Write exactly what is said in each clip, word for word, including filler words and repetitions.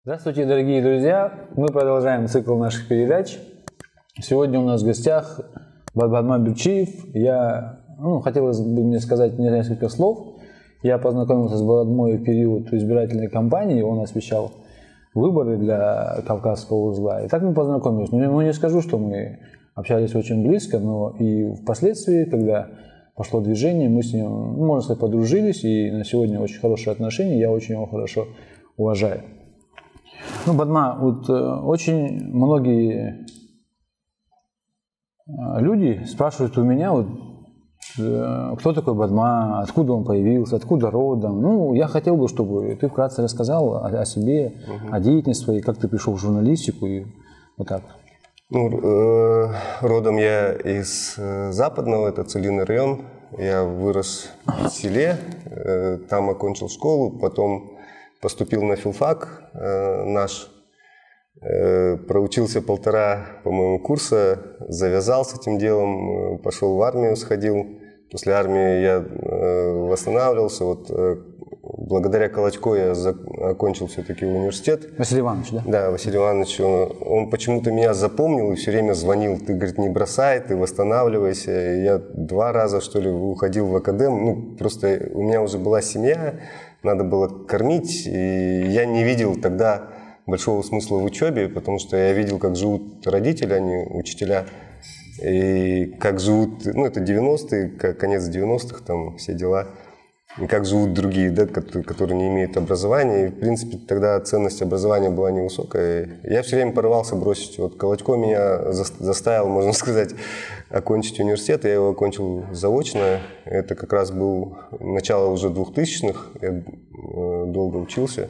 Здравствуйте, дорогие друзья! Мы продолжаем цикл наших передач. Сегодня у нас в гостях Бадман Бирчиев. Я, ну, хотелось бы мне сказать несколько слов. Я познакомился с Бадмой в период избирательной кампании. Он освещал выборы для Кавказского узла. И так мы познакомились. Ну, не скажу, что мы общались очень близко, но и впоследствии, когда пошло движение, мы с ним, ну, можно сказать, подружились. И на сегодня очень хорошие отношения. Я очень его хорошо уважаю. Ну, Бадма, вот э, очень многие люди спрашивают у меня, вот, э, кто такой Бадма, откуда он появился, откуда родом. Ну, я хотел бы, чтобы ты вкратце рассказал о, о себе, угу. о деятельности своей, как ты пришел в журналистику и вот так. Ну, э, родом я из э, Западного, это Целинный район. Я вырос в селе, э, там окончил школу, потом поступил на филфак э, наш, э, проучился полтора, по-моему, курса, завязал с этим делом, э, пошел в армию, сходил. После армии я э, восстанавливался. Вот, э, благодаря Колочко я за, окончил все-таки университет. Василий Иванович, да? Да, Василий Иванович. Он, он почему-то меня запомнил и все время звонил. Ты, говорит, не бросай, ты восстанавливайся. И я два раза, что ли, уходил в академ. Ну, просто у меня уже была семья. Надо было кормить, и я не видел тогда большого смысла в учебе, потому что я видел, как живут родители, они учителя, и как живут, ну это девяностые, конец девяностых, там все дела, и как живут другие, да, которые не имеют образования, и в принципе тогда ценность образования была невысокая. Я все время порывался бросить, вот Колочко меня заставил, можно сказать, окончить университет, я его окончил заочно, это как раз был начало уже двухтысячных, я долго учился.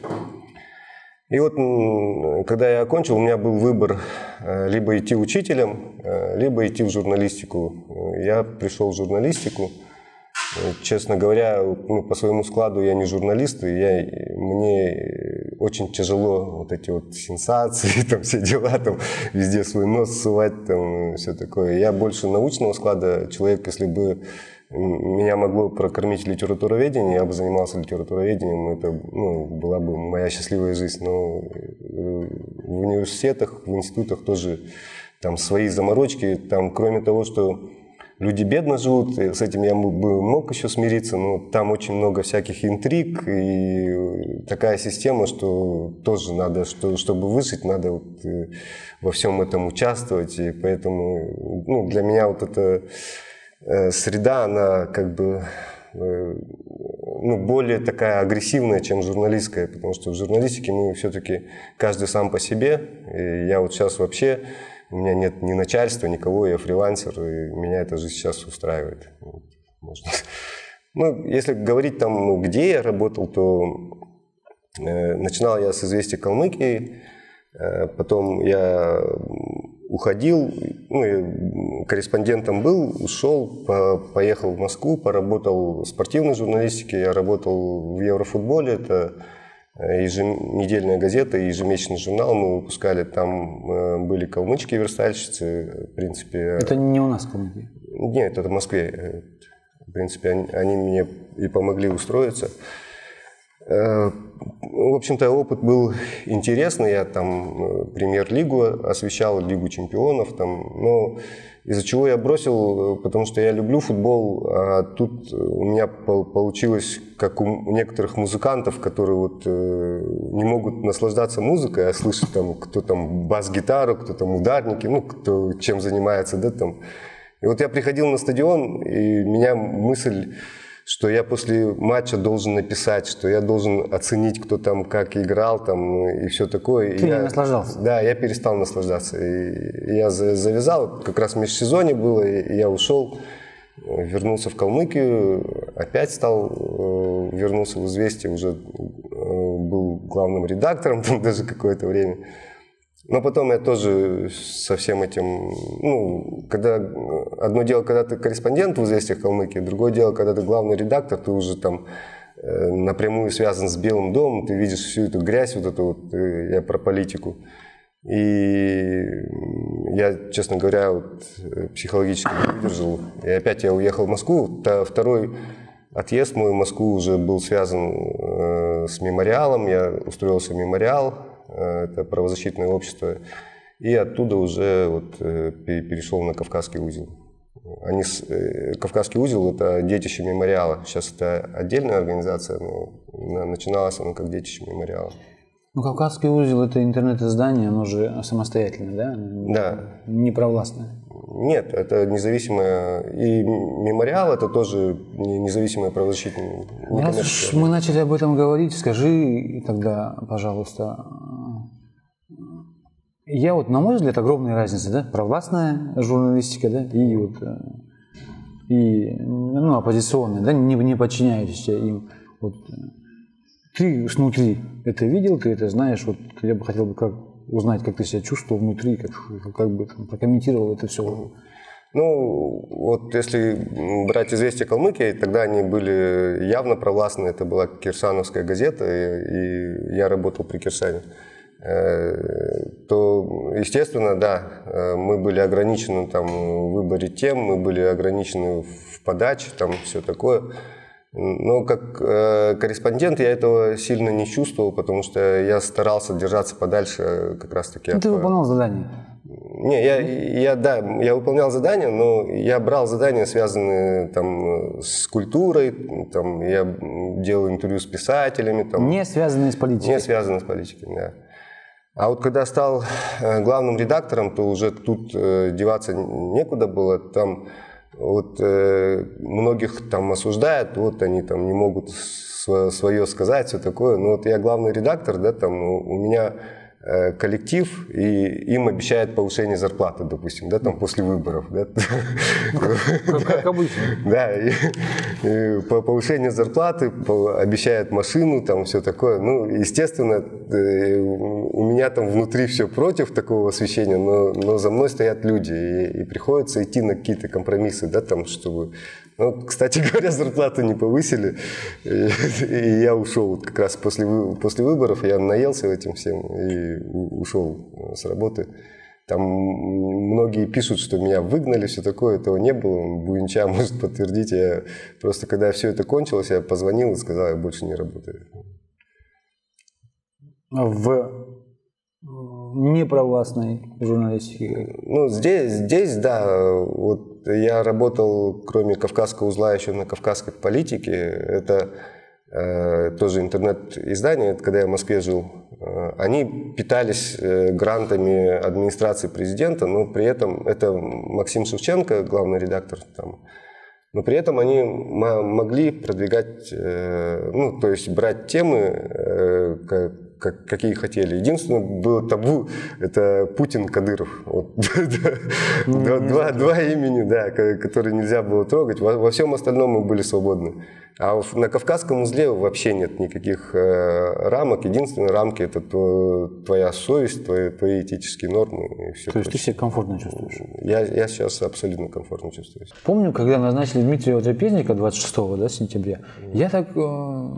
И вот, когда я окончил, у меня был выбор либо идти учителем, либо идти в журналистику. Я пришел в журналистику. Честно говоря, ну, по своему складу я не журналист, и я, мне очень тяжело вот эти вот сенсации, там все дела, там везде свой нос сувать, там все такое. Я больше научного склада человек, если бы меня могло прокормить литературоведение, я бы занимался литературоведением, это, ну, была бы моя счастливая жизнь. Но в университетах, в институтах тоже там свои заморочки, там кроме того, что люди бедно живут, и с этим я бы мог еще смириться, но там очень много всяких интриг и такая система, что тоже надо, что, чтобы выжить, надо вот во всем этом участвовать, и поэтому, ну, для меня вот эта среда, она как бы, ну, более такая агрессивная, чем журналистская, потому что в журналистике мы все-таки каждый сам по себе, и я вот сейчас вообще, у меня нет ни начальства, никого, я фрилансер, и меня эта жизнь сейчас устраивает. Можно. Ну, если говорить там, ну, где я работал, то э, начинал я с «Известий Калмыкии», э, потом я уходил, ну, я корреспондентом был, ушел, по, поехал в Москву, поработал в спортивной журналистике, я работал в Еврофутболе, это еженедельная газета, ежемесячный журнал мы выпускали, там были калмычки-верстальщицы, в принципе. Это не у нас калмыки? Нет, это в Москве. В принципе, они, они мне и помогли устроиться. В общем-то, опыт был интересный, я там премьер-лигу освещал, Лигу чемпионов, там, но из-за чего я бросил, потому что я люблю футбол, а тут у меня получилось, как у некоторых музыкантов, которые вот не могут наслаждаться музыкой, а слышать там, кто там бас-гитару, кто там ударники, ну, кто чем занимается, да, там. И вот я приходил на стадион, и меня мысль, что я после матча должен написать, что я должен оценить, кто там как играл, там, и все такое. Ты и не я, наслаждался? Да, я перестал наслаждаться. И я завязал, как раз в межсезонье было, и я ушел, вернулся в Калмыкию, опять стал, вернулся в «Известия», уже был главным редактором там даже какое-то время. Но потом я тоже со всем этим, ну, когда одно дело, когда ты корреспондент в «Известиях Калмыкии», другое дело, когда ты главный редактор, ты уже там э, напрямую связан с Белым домом, ты видишь всю эту грязь, вот эту вот, э, я про политику. И я, честно говоря, вот, психологически не выдержал. И опять я уехал в Москву. Второй отъезд мой в Москву уже был связан э, с мемориалом. Я устроился в мемориал. это правозащитное общество, и оттуда уже вот перешел на Кавказский узел. Они, Кавказский узел – это детище мемориала. Сейчас это отдельная организация, но начиналась она как детище мемориала. Ну, Кавказский узел – это интернет-издание, оно же самостоятельное, да? Да. Не провластное. Нет, это независимое. И мемориал – это тоже независимое правозащитное. Раз уж мы начали об этом говорить, скажи тогда, пожалуйста, я вот, на мой взгляд, огромная разница, да? Провластная журналистика, да, и вот и, ну, оппозиционная, да, не, не подчиняющаяся им. Вот. Ты снутри это видел, ты это знаешь, вот я бы хотел бы как узнать, как ты себя чувствовал внутри, как, как бы там, прокомментировал это все. Ну, вот если брать «Известия Калмыкии», тогда они были явно провластные, это была кирсановская газета, и, и я работал при Кирсане. То, естественно, да, мы были ограничены там, в выборе тем, мы были ограничены в подаче, там все такое. Но как э, корреспондент я этого сильно не чувствовал, потому что я старался держаться подальше как раз-таки от... Ты выполнял задание? Не, я, я, да, я выполнял задания, но я брал задания, связанные там, с культурой, там, я делал интервью с писателями. Там, не связанные с политикой? Не связанные с политикой, да. А вот когда стал главным редактором, то уже тут э, деваться некуда было. Там вот э, многих там осуждают, вот они там не могут свое сказать, все такое. Но вот я главный редактор, да, там у меня э, коллектив, и им обещают повышение зарплаты, допустим, да, там после выборов. Да. Как, как обычно. Да, и, и по повышению зарплаты, по, обещают машину, там все такое. Ну, естественно, у меня там внутри все против такого освещения, но, но за мной стоят люди, и, и приходится идти на какие-то компромиссы, да, там, чтобы... Ну, кстати говоря, зарплату не повысили, и, и я ушел вот как раз после, после выборов, я наелся этим всем и ушел с работы. Там многие пишут, что меня выгнали, все такое, этого не было. Буинча может подтвердить. Я просто, когда все это кончилось, я позвонил и сказал, я больше не работаю. В неправластной журналистике? Ну, здесь, здесь, да. Вот я работал, кроме Кавказского узла, еще на Кавказской политике. Это э, тоже интернет-издание, это когда я в Москве жил. Они питались грантами администрации президента, но при этом это Максим Шевченко, главный редактор там. Но при этом они могли продвигать, ну, то есть брать темы, как, какие хотели. Единственное, было табу, это Путин, Кадыров. Вот. два, два, два имени, да, которые нельзя было трогать. Во, во всем остальном мы были свободны. А на Кавказском узле вообще нет никаких э, рамок. Единственные рамки – это то, твоя совесть, твои, твои этические нормы. И все то есть ты себя комфортно чувствуешь? Я, я сейчас абсолютно комфортно чувствую. Помню, когда назначили Дмитрия Трапезника двадцать шестого да, сентября, mm. я так э,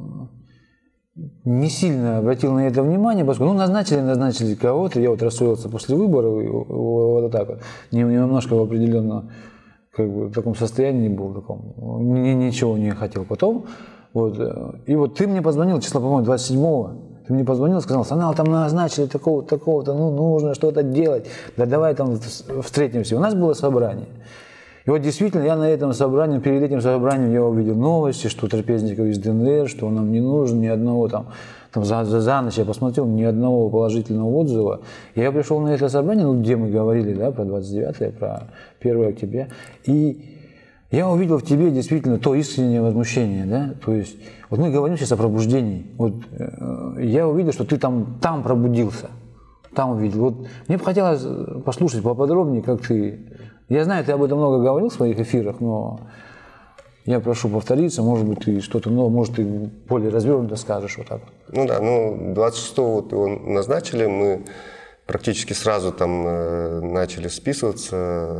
не сильно обратил на это внимание, поскольку ну, назначили, назначили кого-то, я вот расстроился после выборов, и, вот так вот, немножко в определенном как бы в таком состоянии был, таком, ничего не хотел потом. Вот. И вот ты мне позвонил, числа, по-моему, двадцать седьмого, ты мне позвонил, сказал, Санал, там назначили такого-то, такого-то, ну, нужно что-то делать, да давай там встретимся. У нас было собрание. И вот действительно я на этом собрании, перед этим собранием я увидел новости, что Трапезников из ДНР, что он нам не нужен, ни одного там, там за, за, за ночь я посмотрел, ни одного положительного отзыва. И я пришел на это собрание, ну, где мы говорили, да, про двадцать девятое, про первое октября, и я увидел в тебе действительно то искреннее возмущение, да, то есть, вот мы говорим сейчас о пробуждении, вот э, я увидел, что ты там, там пробудился, там увидел. Вот мне бы хотелось послушать поподробнее, как ты... Я знаю, ты об этом много говорил в своих эфирах, но я прошу повториться, может быть, ты что-то новое, может, ты более развернуто скажешь вот так. Ну да, ну двадцать шестого вот его назначили, мы практически сразу там э, начали списываться,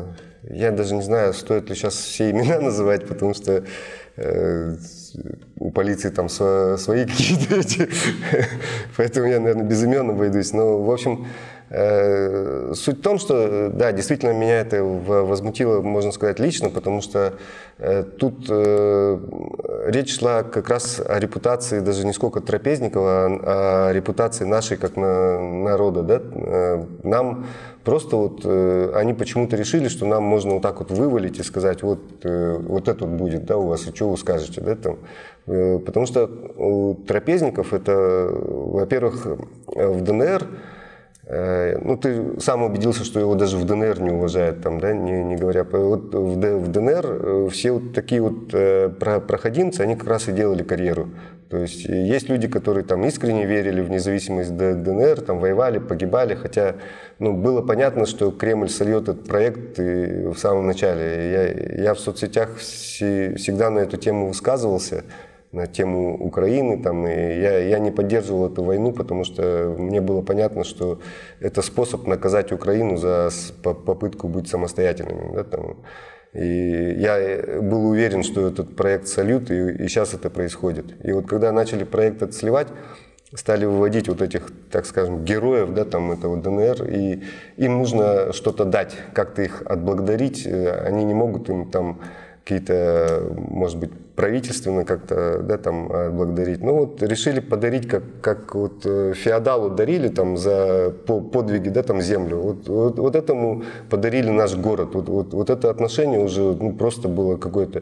я даже не знаю, стоит ли сейчас все имена называть, потому что э, у полиции там сво, свои какие-то эти, поэтому я, наверное, без имен обойдусь. Но, в общем, э, суть в том, что, да, действительно меня это возмутило, можно сказать, лично, потому что э, тут э, речь шла как раз о репутации даже не сколько трапезников, а о репутации нашей как на, народа. Да? Э, нам просто вот э, они почему-то решили, что нам можно вот так вот вывалить и сказать, вот, э, вот это вот будет, да, у вас, и что вы скажете, да, там. Э, потому что у трапезников это, во-первых, в ДНР, э, ну, ты сам убедился, что его даже в ДНР не уважают, там, да, не, не говоря, вот в, в ДНР все вот такие вот э, проходимцы, они как раз и делали карьеру. То есть есть люди, которые там искренне верили в независимость ДНР, там воевали, погибали, хотя ну, было понятно, что Кремль сольет этот проект и в самом начале. Я, я в соцсетях все, всегда на эту тему высказывался, на тему Украины, там, и я, я не поддерживал эту войну, потому что мне было понятно, что это способ наказать Украину за попытку быть самостоятельными. Да, там. И я был уверен, что этот проект сольют, и, и сейчас это происходит. И вот когда начали проект этот сливать, стали выводить вот этих, так скажем, героев, да, там, этого ДНР, и им нужно что-то дать, как-то их отблагодарить. Они не могут им там какие-то, может быть, правительственно как-то, да, там, отблагодарить. Ну вот решили подарить, как, как вот феодалу дарили там за подвиги, да, там, землю. Вот, вот, вот этому подарили наш город. Вот, вот, вот это отношение уже ну, просто было какое-то...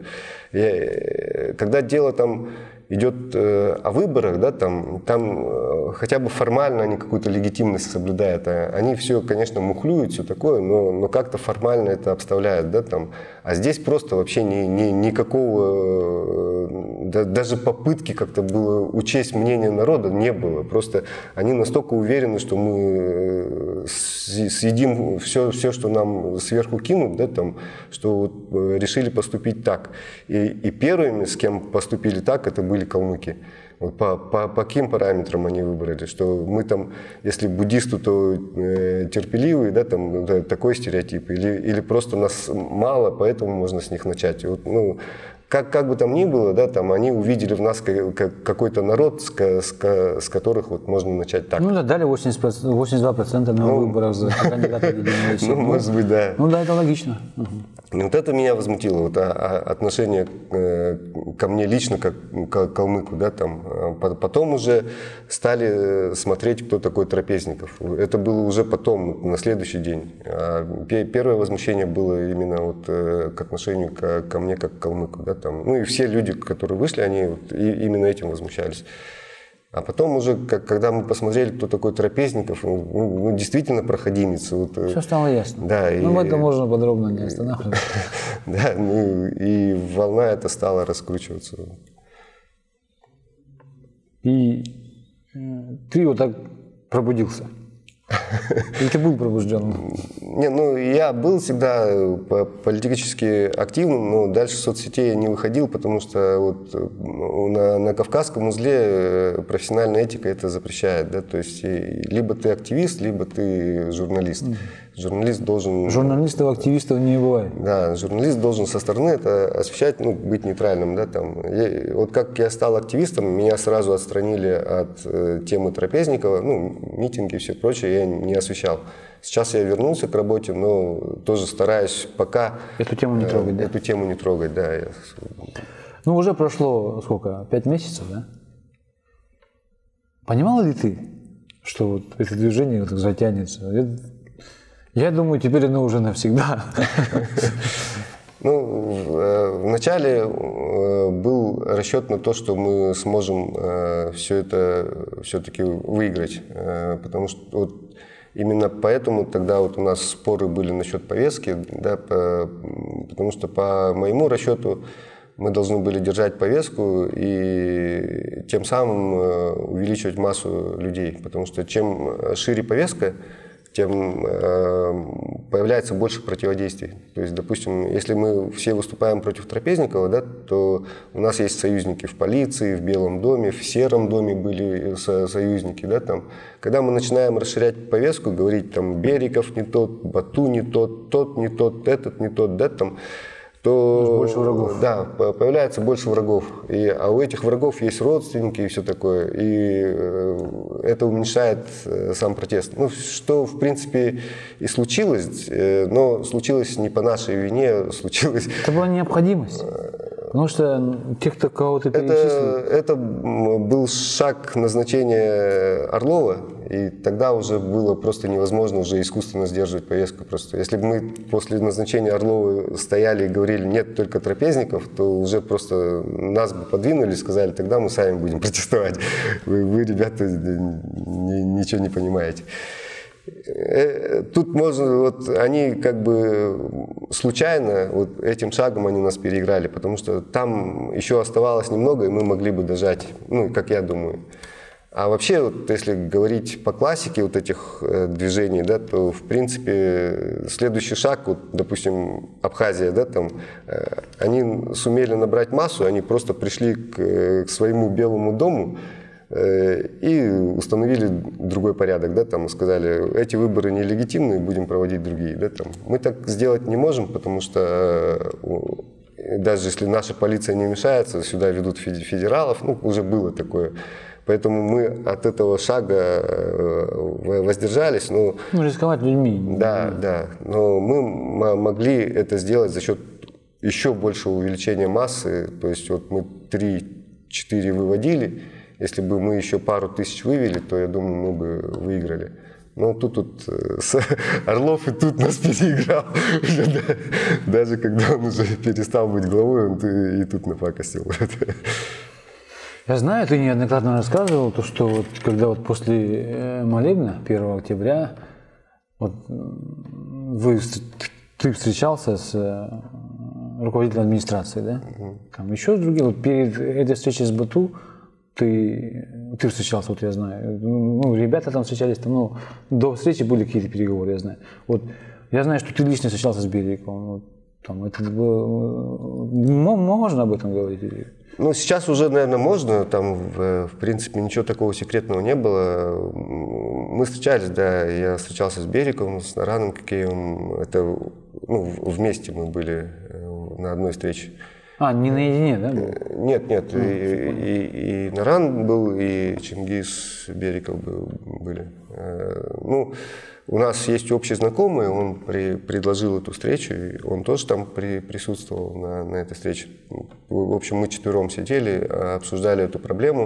Когда дело там идет э, о выборах, да, там, там э, хотя бы формально они какую-то легитимность соблюдают. А они все, конечно, мухлюют, все такое, но, но как-то формально это обставляют. Да, там. А здесь просто вообще ни, ни, никакого, э, да, даже попытки как-то было учесть мнение народа не было. Просто они настолько уверены, что мы э, съедим все, все, что нам сверху кинут, да, там, что вот, э, решили поступить так. И, и первыми, с кем поступили так, это были калмыки. Вот по, по, по каким параметрам они выбрали, что мы там, если буддисты, то э, терпеливые, да, там да, такой стереотип, или, или просто нас мало, поэтому можно с них начать. Вот, ну, как, как бы там ни было, да, там они увидели в нас какой-то народ, с, с, с которых вот можно начать так. Ну да, дали восемьдесят процентов, восемьдесят два процента на ну, выборах за кандидата в Единую Россию. Ну, может быть, да. Ну да, это логично. Угу. Вот это меня возмутило, вот, а, а, отношение э, ко мне лично, как к калмыку, да, там. Потом уже стали смотреть, кто такой Трапезников. Это было уже потом, на следующий день. А первое возмущение было именно вот, э, к отношению к, ко мне, как к калмыку, да, там. Ну и все люди, которые вышли, они вот, и, именно этим возмущались. А потом уже, как, когда мы посмотрели, кто такой Трапезников, ну, ну действительно проходимец. Вот, все стало ясно. Да, ну, и, это можно подробно не останавливаться. Да, ну и волна эта стала раскручиваться. И ты вот так пробудился? Или ты был пробужден? Не, ну я был всегда политически активным, но дальше соцсетей я не выходил, потому что вот на, на Кавказском узле профессиональная этика это запрещает, да, то есть либо ты активист, либо ты журналист. Журналист должен... Журналистов, активистов не бывает. Да, журналист должен со стороны это освещать, ну, быть нейтральным, да, там. Я, вот как я стал активистом, меня сразу отстранили от э, темы Трапезникова, ну, митинги и все прочее, я не освещал. Сейчас я вернулся к работе, но тоже стараюсь пока... Эту тему не трогать, э, да? Эту тему не трогать, да. Я... Ну, уже прошло, сколько, пять месяцев, да? Понимал ли ты, что вот это движение вот так затянется? Я думаю, теперь оно уже навсегда. Ну, вначале был расчет на то, что мы сможем все это все-таки выиграть, потому что вот именно поэтому тогда вот у нас споры были насчет повестки, да, потому что по моему расчету мы должны были держать повестку и тем самым увеличивать массу людей, потому что чем шире повестка, тем э, появляется больше противодействий. То есть, допустим, если мы все выступаем против Трапезникова, да, то у нас есть союзники в полиции, в Белом доме, в Сером доме были со союзники. Да, там. Когда мы начинаем расширять повестку, говорить, там, Бериков не тот, Бату не тот, тот не тот, этот не тот, да, там, то больше врагов. Да, появляется больше врагов. И, а у этих врагов есть родственники и все такое. И э, это уменьшает э, сам протест. Ну, что, в принципе, и случилось, э, но случилось не по нашей вине, случилось... Это была необходимость. Потому что те, кто кого-то перечислил... Это, это был шаг назначения Орлова, и тогда уже было просто невозможно уже искусственно сдерживать повестку. Просто. Если бы мы после назначения Орлова стояли и говорили «нет, только Трапезников», то уже просто нас бы подвинули и сказали «тогда мы сами будем протестовать». Вы, вы ребята, ни, ничего не понимаете. Тут можно, вот они как бы случайно, вот этим шагом они нас переиграли, потому что там еще оставалось немного, и мы могли бы дожать, ну, как я думаю. А вообще, вот, если говорить по классике вот этих э, движений, да, то, в принципе, следующий шаг, вот, допустим, Абхазия, да, там, э, они сумели набрать массу, они просто пришли к, к своему Белому дому, и установили другой порядок, да, там сказали, эти выборы нелегитимные, будем проводить другие, да, там. Мы так сделать не можем, потому что даже если наша полиция не вмешается, сюда ведут федералов, ну, уже было такое. Поэтому мы от этого шага воздержались. Но, ну, рисковать людьми. Да, да. Но мы могли это сделать за счет еще большего увеличения массы. То есть вот мы три-четыре выводили. Если бы мы еще пару тысяч вывели, то, я думаю, мы бы выиграли. Но тут, тут Орлов и тут нас переиграл. Даже когда он уже перестал быть главой, он и тут напакостил. Я знаю, ты неоднократно рассказывал, то, что вот, когда вот после молебна первого октября вот, вы, ты встречался с руководителем администрации, да? Угу. Там еще с другими. Вот перед этой встречей с Бату Ты, ты встречался, вот я знаю, ну, ребята там встречались, там, ну, до встречи были какие-то переговоры, я знаю. Вот, я знаю, что ты лично встречался с Бериковым, вот, там, это было, можно об этом говорить? Ну, сейчас уже, наверное, можно, там, в, в принципе, ничего такого секретного не было. Мы встречались, да, я встречался с Бериковым, с Нараном Кокеевым, это, ну, вместе мы были на одной встрече. А, не наедине, да? Нет, нет, и, и, и Наран был, и Чингис Бериков был, были. Ну, у нас есть общий знакомый, он при, предложил эту встречу, и он тоже там при, присутствовал на, на этой встрече. В общем, мы четвером сидели, обсуждали эту проблему.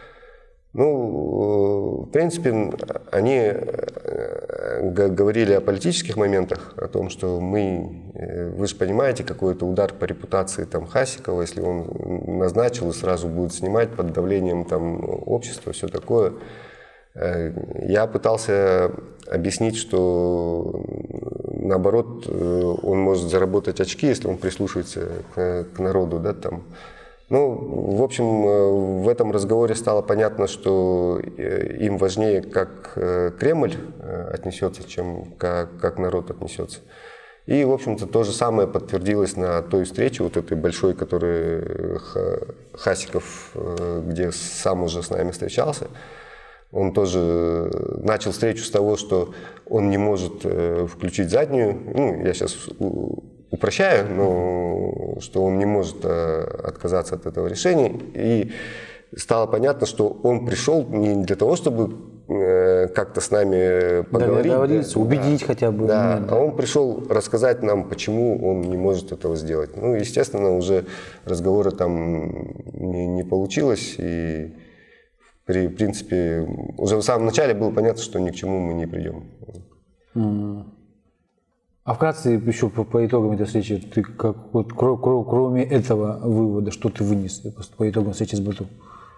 Ну, в принципе, они говорили о политических моментах, о том, что мы, вы же понимаете, какой-то удар по репутации там Хасикова, если он назначил и сразу будет снимать под давлением там общества, все такое. Я пытался объяснить, что наоборот, он может заработать очки, если он прислушается к, к народу, да, там. Ну, в общем, в этом разговоре стало понятно, что им важнее, как Кремль отнесется, чем как, как народ отнесется. И, в общем-то, то же самое подтвердилось на той встрече, вот этой большой, которой Хасиков, где сам уже с нами встречался. Он тоже начал встречу с того, что он не может включить заднюю, ну, я сейчас упрощаю, но что он не может отказаться от этого решения. И стало понятно, что он пришел не для того, чтобы как-то с нами поговорить. Договориться, да, убедить да, хотя бы. Да, нет, а он пришел рассказать нам, почему он не может этого сделать. Ну, естественно, уже разговора там не, не получилось. И, при, в принципе, уже в самом начале было понятно, что ни к чему мы не придем. Mm. А вкратце еще по, по итогам этой встречи, ты как, вот, кро, кро, кроме этого вывода, что ты вынес по итогам встречи с Бату?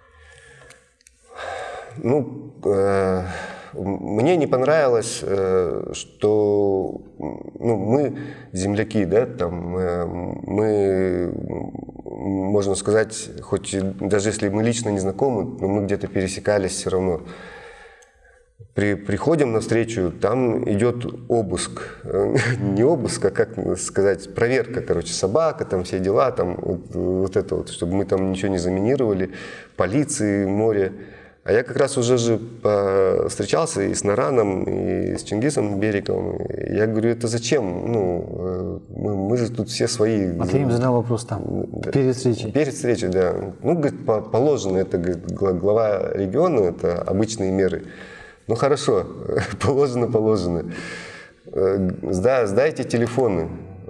Ну, э, мне не понравилось, э, что ну, мы земляки, да, там, э, мы, можно сказать, хоть даже если мы лично не знакомы, но мы где-то пересекались все равно. при, приходим на встречу, там идет обыск. Не обыск, а, как сказать, проверка, короче, собака, там все дела, там вот, вот это вот, чтобы мы там ничего не заминировали, полиции, море. А я как раз уже же встречался и с Нараном, и с Чингисом Бериковым. Я говорю, это зачем? Ну, мы, мы же тут все свои. А ты им задал вопрос там, да, перед встречей? Перед встречей, да. Ну, говорит, положено, это говорит, глава региона, это обычные меры. Ну, хорошо, положено, положено. Да, сдайте телефоны.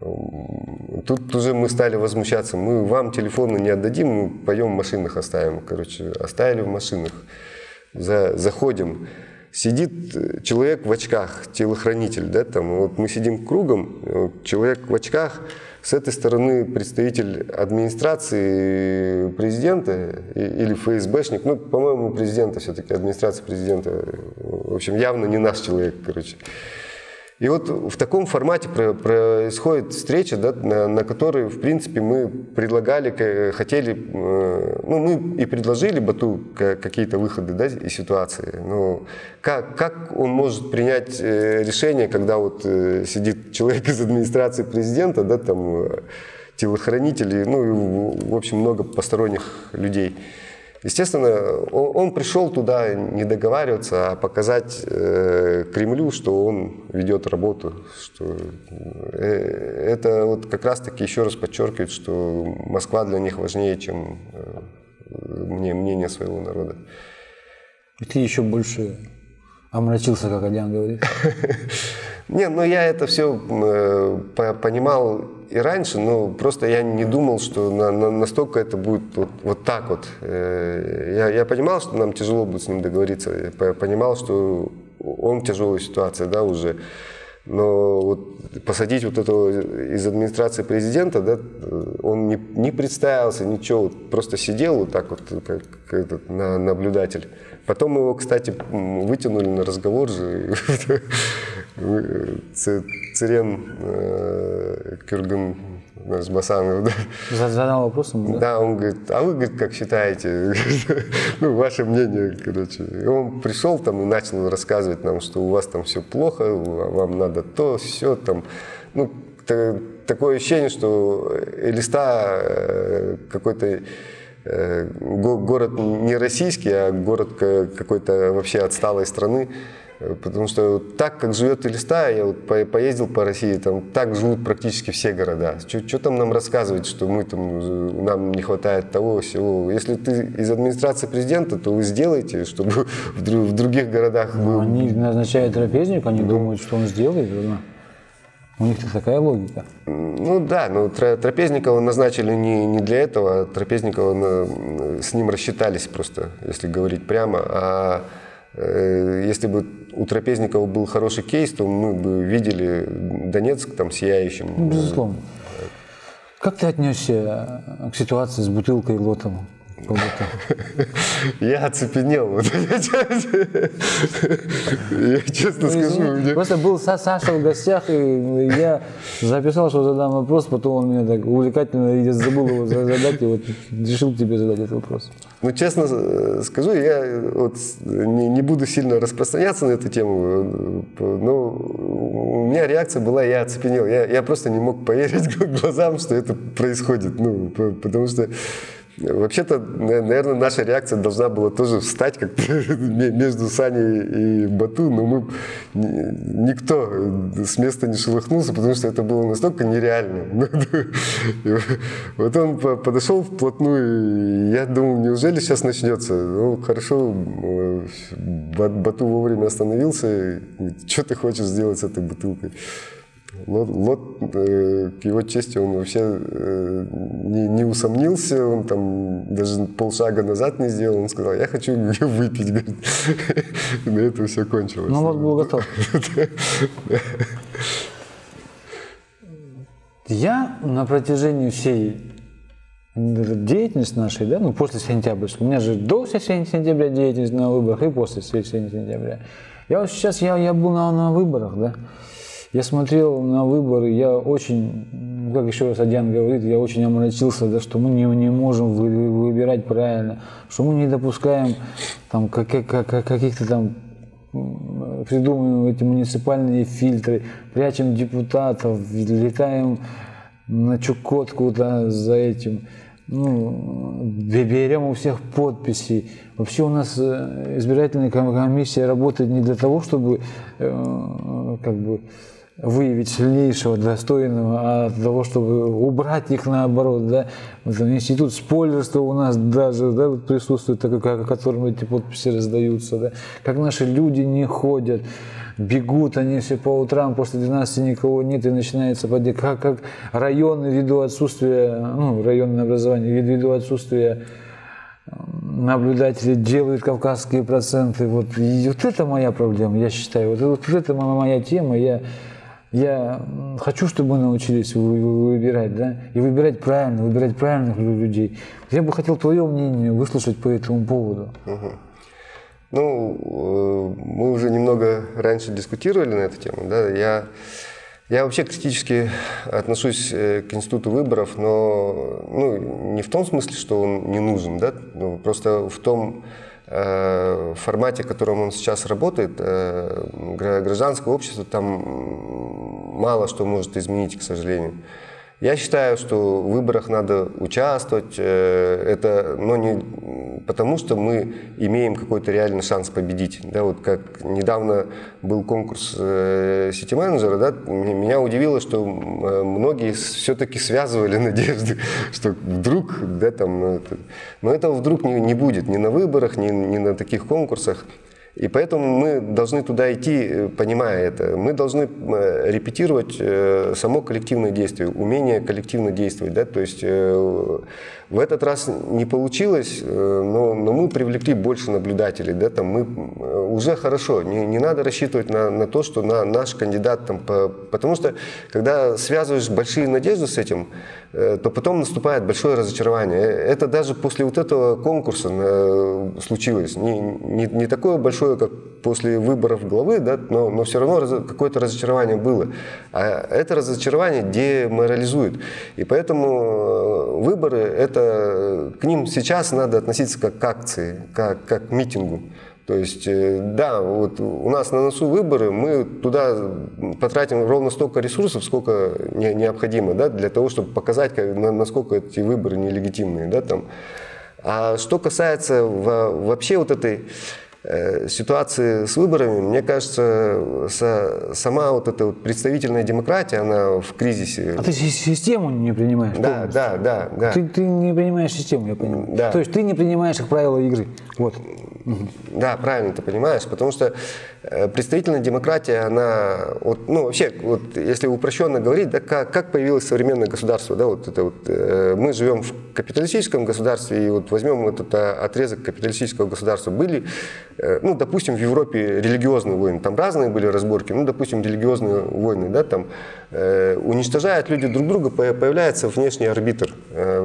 Тут уже мы стали возмущаться. Мы вам телефоны не отдадим, мы пойдем в машинах оставим. Короче, оставили в машинах. За, заходим. Сидит человек в очках, телохранитель, да, там, вот мы сидим кругом, человек в очках, с этой стороны представитель администрации президента или эф эс бэшник, ну, по-моему, президента все-таки, администрация президента, в общем, явно не наш человек, короче. И вот в таком формате происходит встреча, да, на, на которой, в принципе, мы предлагали, хотели, ну, мы и предложили Бату какие-то выходы, да, из ситуации. Но как, как он может принять решение, когда вот сидит человек из администрации президента, да, там, телохранители, ну, и, в общем, много посторонних людей. Естественно, он, он пришел туда не договариваться, а показать э, Кремлю, что он ведет работу. Что, э, это вот как раз-таки еще раз подчеркивает, что Москва для них важнее, чем э, мнение своего народа. И ты еще больше омрачился, как Адян говорит. Не, ну я это все э, понимал и раньше, но просто я не думал, что на, на, настолько это будет вот, вот так вот. Э, я, я понимал, что нам тяжело будет с ним договориться, я понимал, что он в тяжелой ситуации, да, уже. Но вот посадить вот этого из администрации президента, да, он не, не представился, ничего, вот просто сидел вот так вот, как, как этот, на, наблюдатель. Потом его, кстати, вытянули на разговор же. Цирен Кюрган Басанов, да. Задал вопросом, да? Да, он говорит, а вы, говорит, как считаете? Ну, ваше мнение, короче. И он пришел там и начал рассказывать нам, что у вас там все плохо, вам надо то, все там. Ну, такое ощущение, что Элиста какой-то город не российский, а город какой-то вообще отсталой страны. Потому что так, как живет Элиста, я вот поездил по России, там так живут практически все города. Что там нам рассказывать, что мы там, нам не хватает того, всего. Если ты из администрации президента, то вы сделаете, чтобы в других городах... Вы... Они назначают трапезник, они думают, что он сделает. У них-то такая логика. Ну да, но Трапезникова назначили не, не для этого, а Трапезникова с ним рассчитались просто, если говорить прямо. А если бы у Трапезникова был хороший кейс, то мы бы видели Донецк там сияющим. Безусловно. Как ты отнесся к ситуации с бутылкой и лотом? Я оцепенел. Я честно скажу. Просто был Саша в гостях, и я записал, что задам вопрос, потом он меня так увлекательно, я забыл его задать, и вот решил тебе задать этот вопрос. Ну, честно скажу, я вот не, не буду сильно распространяться на эту тему, но у меня реакция была, я оцепенел. Я, я просто не мог поверить глазам, что это происходит. Ну, потому что вообще-то, наверное, наша реакция должна была тоже встать как между Саней и Бату, но мы никто с места не шелохнулся, потому что это было настолько нереально. Вот он подошел вплотную, и я думал, неужели сейчас начнется? Ну, хорошо, Бату вовремя остановился, что ты хочешь сделать с этой бутылкой? Лот, лот э, к его чести, он вообще э, не, не усомнился, он там даже полшага назад не сделал, он сказал, я хочу ее выпить, говорит. И на этом все кончилось. Ну, Лот был готов. Я на протяжении всей деятельности нашей, да, ну, после сентябрьской, у меня же до сентября деятельность на выборах и после сентября. Я вот сейчас, я, я был на, на выборах, да. Я смотрел на выборы, я очень, как еще раз Адян говорит, я очень омрачился, да, что мы не, не можем вы, выбирать правильно, что мы не допускаем там, как, как, каких-то там придумываем эти муниципальные фильтры, прячем депутатов, летаем на Чукотку да, за этим, ну, берем у всех подписи. Вообще у нас избирательная комиссия работает не для того, чтобы э, как бы выявить сильнейшего, достойного, а для того, чтобы убрать их наоборот. Да? Вот институт спойлерства у нас даже да, вот присутствует, такой, как, которым эти подписи раздаются. Да? Как наши люди не ходят, бегут они все по утрам, после двенадцати никого нет, и начинается подъезд. Как, как районы ввиду отсутствия, ну, районное образование, ввиду отсутствия наблюдатели делают кавказские проценты. Вот, и вот это моя проблема, я считаю. Вот, вот это моя тема. Я, я хочу, чтобы мы научились выбирать, да, и выбирать правильно, выбирать правильных людей. Я бы хотел твое мнение выслушать по этому поводу. Угу. Ну, мы уже немного раньше дискутировали на эту тему, да, я... Я вообще критически отношусь к институту выборов, но ну, не в том смысле, что он не нужен, да? Ну, просто в том э, формате, в котором он сейчас работает, э, гражданское общество там мало что может изменить, к сожалению. Я считаю, что в выборах надо участвовать, это, но не потому, что мы имеем какой-то реальный шанс победить. Да, вот как недавно был конкурс сити-менеджера, да, меня удивило, что многие все-таки связывали надежды, что вдруг, да, там, но этого вдруг не, не будет ни на выборах, ни, ни на таких конкурсах. И поэтому мы должны туда идти, понимая это. Мы должны репетировать само коллективное действие, умение коллективно действовать. Да? То есть в этот раз не получилось, но, но мы привлекли больше наблюдателей. Да? Там мы, уже хорошо, не, не надо рассчитывать на, на то, что на наш кандидат, там, по, потому что когда связываешь большие надежды с этим, то потом наступает большое разочарование. Это даже после вот этого конкурса случилось. Не, не, не такое большое, как после выборов главы, да, но, но все равно раз, какое-то разочарование было. А это разочарование деморализует. И поэтому выборы, это, к ним сейчас надо относиться как к акции, как, как к митингу. То есть, да, вот у нас на носу выборы, мы туда потратим ровно столько ресурсов, сколько не, необходимо, да, для того, чтобы показать, как, насколько эти выборы нелегитимные. Да, там. А что касается вообще вот этой э, ситуации с выборами, мне кажется, со, сама вот эта вот представительная демократия, она в кризисе. А ты систему не принимаешь? Да, да, да, да. Ты, ты не принимаешь систему, я понимаю. Да. То есть ты не принимаешь их правила игры. Вот. Да, правильно ты понимаешь, потому что представительная демократия, она, вот, ну вообще, вот, если упрощенно говорить, да, как, как появилось современное государство, да, вот это вот, э, мы живем в капиталистическом государстве, и вот возьмем этот отрезок капиталистического государства, были, э, ну, допустим, в Европе религиозные войны, там разные были разборки, ну, допустим, религиозные войны, да, там, э, уничтожают люди друг друга, появляется внешний арбитр, э,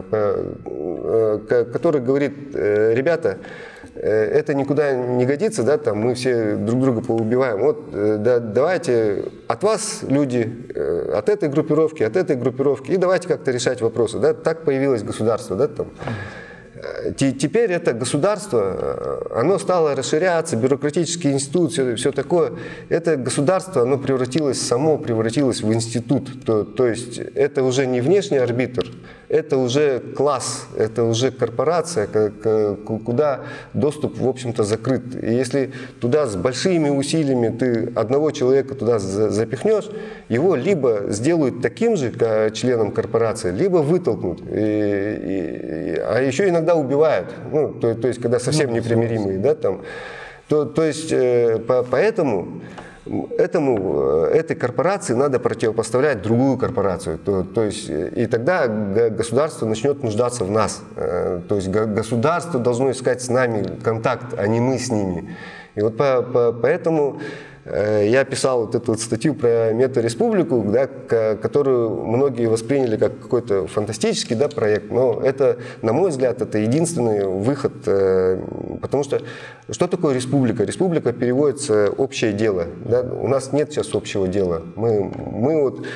э, который говорит, э, ребята, это никуда не годится, да, там мы все друг друга поубиваем. Вот, да, давайте от вас люди, от этой группировки, от этой группировки, и давайте как-то решать вопросы. Да. Так появилось государство, да, там. Теперь это государство, оно стало расширяться, бюрократический институт, все, все такое. Это государство, оно превратилось, само превратилось в институт. То, то есть это уже не внешний арбитр, это уже класс, это уже корпорация, куда доступ, в общем-то, закрыт. И если туда с большими усилиями ты одного человека туда запихнешь, его либо сделают таким же членом корпорации, либо вытолкнут. И, и, а еще иногда убивают, ну, то, то есть когда совсем непримиримые, да, там. То, то есть э, по, поэтому этому, этой корпорации надо противопоставлять другую корпорацию. То, то есть, и тогда государство начнет нуждаться в нас. То есть государство должно искать с нами контакт, а не мы с ними. И вот по, по, поэтому я писал вот эту вот статью про метареспублику, да, которую многие восприняли как какой-то фантастический, да, проект, но это, на мой взгляд, это единственный выход, потому что что такое республика? Республика переводится «общее дело». Да? У нас нет сейчас общего дела. Мы, мы вот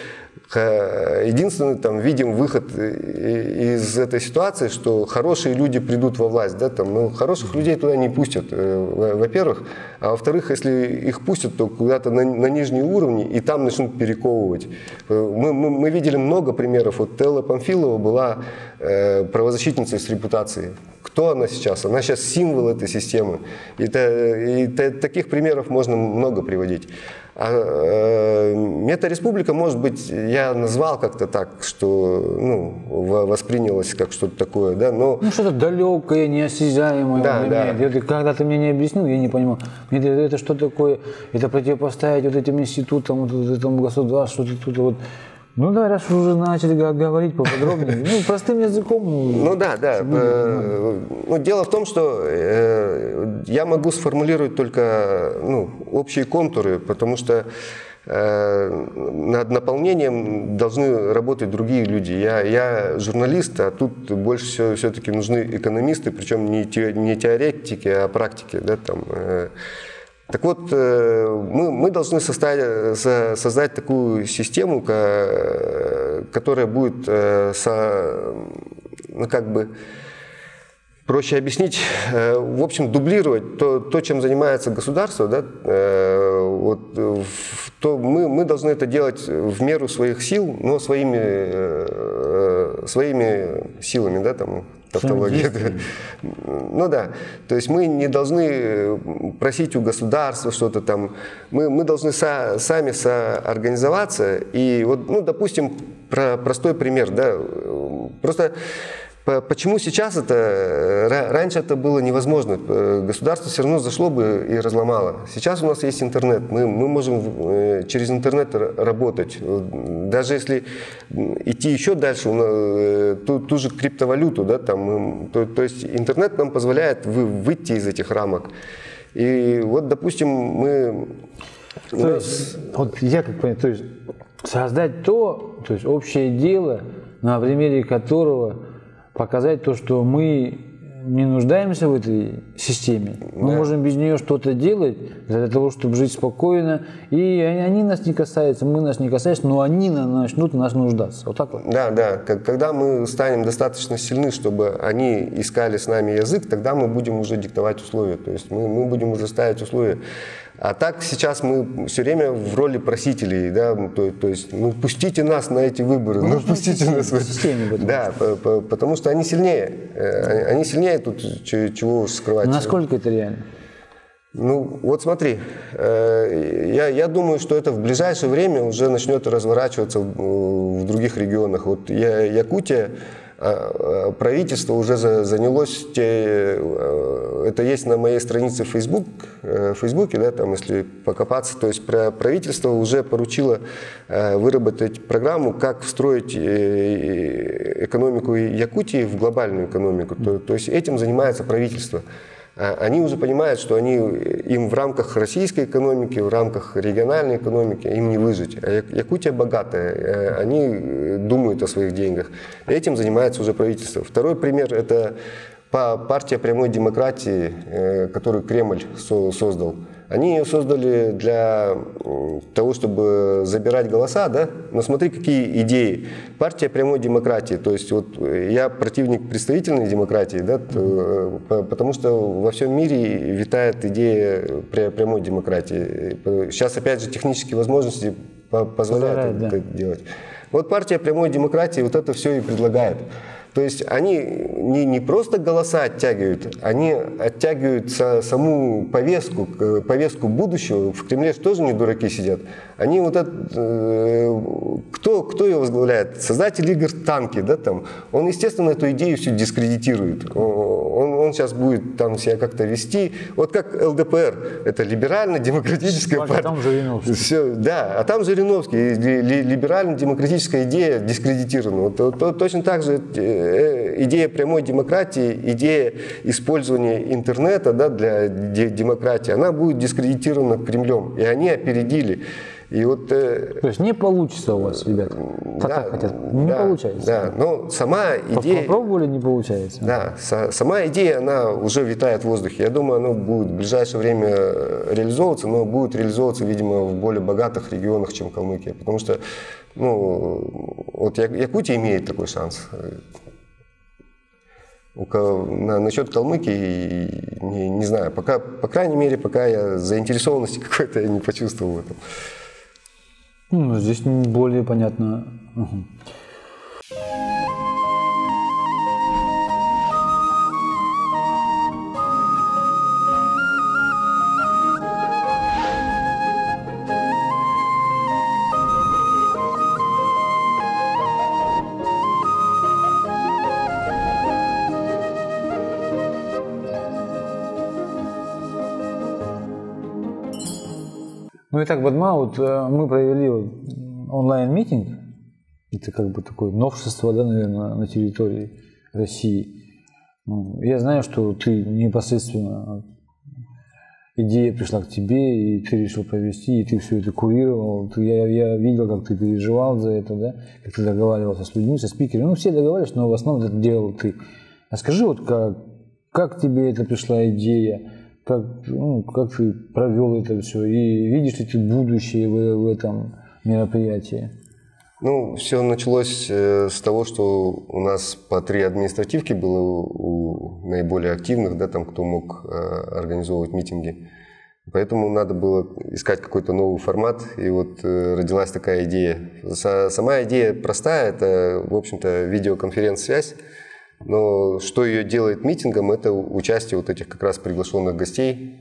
Единственный, там, видим выход из этой ситуации, что хорошие люди придут во власть, да, там, ну, хороших людей туда не пустят, во-первых, а во-вторых, если их пустят, то куда-то на, на нижние уровни, и там начнут перековывать. Мы, мы, мы видели много примеров. Вот Элла Памфилова была э, правозащитницей с репутацией. Кто она сейчас? Она сейчас символ этой системы. И, та, и та, таких примеров можно много приводить. А э, Мета-республика, может быть, я назвал как-то так, что, ну, воспринялось как что-то такое, да, но... Ну, что-то далекое, неосязаемое. Да, да. Это, когда ты мне не объяснил, я не понимал. Это, это что такое? Это противопоставить вот этим институтам, вот этому государству, что-то вот... Ну да, раз уже начали говорить поподробнее, ну, простым языком. Ну да, да. Ну, дело в том, что э, я могу сформулировать только, ну, общие контуры, потому что э, над наполнением должны работать другие люди. Я, я журналист, а тут больше всего все-таки нужны экономисты, причем не, те, не теоретики, а практики. Да, там, э, Так вот, мы, мы должны создать, создать такую систему, которая будет, ну, как бы, проще объяснить, в общем, дублировать то, то чем занимается государство, да, вот, то мы, мы должны это делать в меру своих сил, но своими, своими силами, да, там, тавтология. Ну да, то есть мы не должны просить у государства что-то там, мы, мы должны со, сами соорганизоваться. И вот, ну, допустим, про, простой пример, да, просто почему сейчас это, раньше это было невозможно, государство все равно зашло бы и разломало. Сейчас у нас есть интернет, мы, мы можем через интернет работать. Даже если идти еще дальше, ту, ту же криптовалюту, да, там, то, то есть интернет нам позволяет вы, выйти из этих рамок. И вот, допустим, мы... То есть, вот я как понимаю, то есть создать то, то есть общее дело, на примере которого показать то, что мы не нуждаемся в этой системе. Мы да. можем без нее что-то делать для того, чтобы жить спокойно. И они нас не касаются, мы нас не касаемся, но они начнут нас нуждаться. Вот так вот. Да, да. Когда мы станем достаточно сильны, чтобы они искали с нами язык, тогда мы будем уже диктовать условия. То есть мы, мы будем уже ставить условия. А так сейчас мы все время в роли просителей, да, то, то есть, ну, пустите нас на эти выборы, ну, ну пустите системе, нас в системе, да, по, по, потому что они сильнее, они сильнее тут, чего уж скрывать. Насколько это реально? Ну, вот смотри, я, я думаю, что это в ближайшее время уже начнет разворачиваться в, в других регионах. Вот я, Якутия, правительство уже занялось, это есть на моей странице в Facebook, в Фейсбуке, да, там, если покопаться, то есть правительство уже поручило выработать программу, как встроить экономику Якутии в глобальную экономику, то, то есть этим занимается правительство. Они уже понимают, что они, им в рамках российской экономики, в рамках региональной экономики им не выжить. А Якутия богатая, они думают о своих деньгах. Этим занимается уже правительство. Второй пример – это партия прямой демократии, которую Кремль создал. Они ее создали для того, чтобы забирать голоса, да? Но смотри, какие идеи. Партия прямой демократии, то есть вот я противник представительной демократии, да, то, потому что во всем мире витает идея прямой демократии. Сейчас, опять же, технические возможности позволяют это да. делать. Вот партия прямой демократии вот это все и предлагает. То есть они не, не просто голоса оттягивают, они оттягивают со, саму повестку, повестку будущего. В Кремле же тоже не дураки сидят. Они вот это, э, кто, кто ее возглавляет? Создатель игр «Танки», да, там. Он, естественно, эту идею всю дискредитирует. Он, он сейчас будет там себя как-то вести. Вот как эл дэ пэ эр, это либерально-демократическая партия. А там Жириновский. Все, да, а там Жириновский. Либерально-демократическая идея дискредитирована. Вот, то, то, точно так же идея прямой демократии, идея использования интернета, да, для демократии, она будет дискредитирована Кремлем. И они опередили. И вот, э, То есть не получится у вас, ребята? Да, так хотят. Не да, получается. Да, но сама идея... Попробовали, не получается. Да, с, сама идея, она уже витает в воздухе. Я думаю, она будет в ближайшее время реализовываться, но будет реализовываться, видимо, в более богатых регионах, чем Калмыкия. Потому что, ну, вот Якутия имеет такой шанс. На, насчет Калмыкии, не, не знаю, пока, по крайней мере, пока я заинтересованности какой-то не почувствовал в этом. Ну, здесь более понятно. Угу. Ну и так, Бадма, вот мы провели онлайн-митинг, это как бы такое новшество, да, наверное, на территории России. Я знаю, что ты непосредственно, идея пришла к тебе, и ты решил провести, и ты все это курировал. Ты, я, я видел, как ты переживал за это, да, как ты договаривался с людьми, со спикерами. Ну, все договаривались, но в основном это делал ты. А скажи, вот как, как тебе это пришла идея? Как, ну, как ты провел это все, и видишь ли ты будущее в, в этом мероприятии? Ну, все началось э, с того, что у нас по три административки было у, у наиболее активных, да, там, кто мог э, организовывать митинги. Поэтому надо было искать какой-то новый формат, и вот э, родилась такая идея. С, сама идея простая, это, в общем-то, видеоконференц-связь. Но что ее делает митингом, это участие вот этих как раз приглашенных гостей.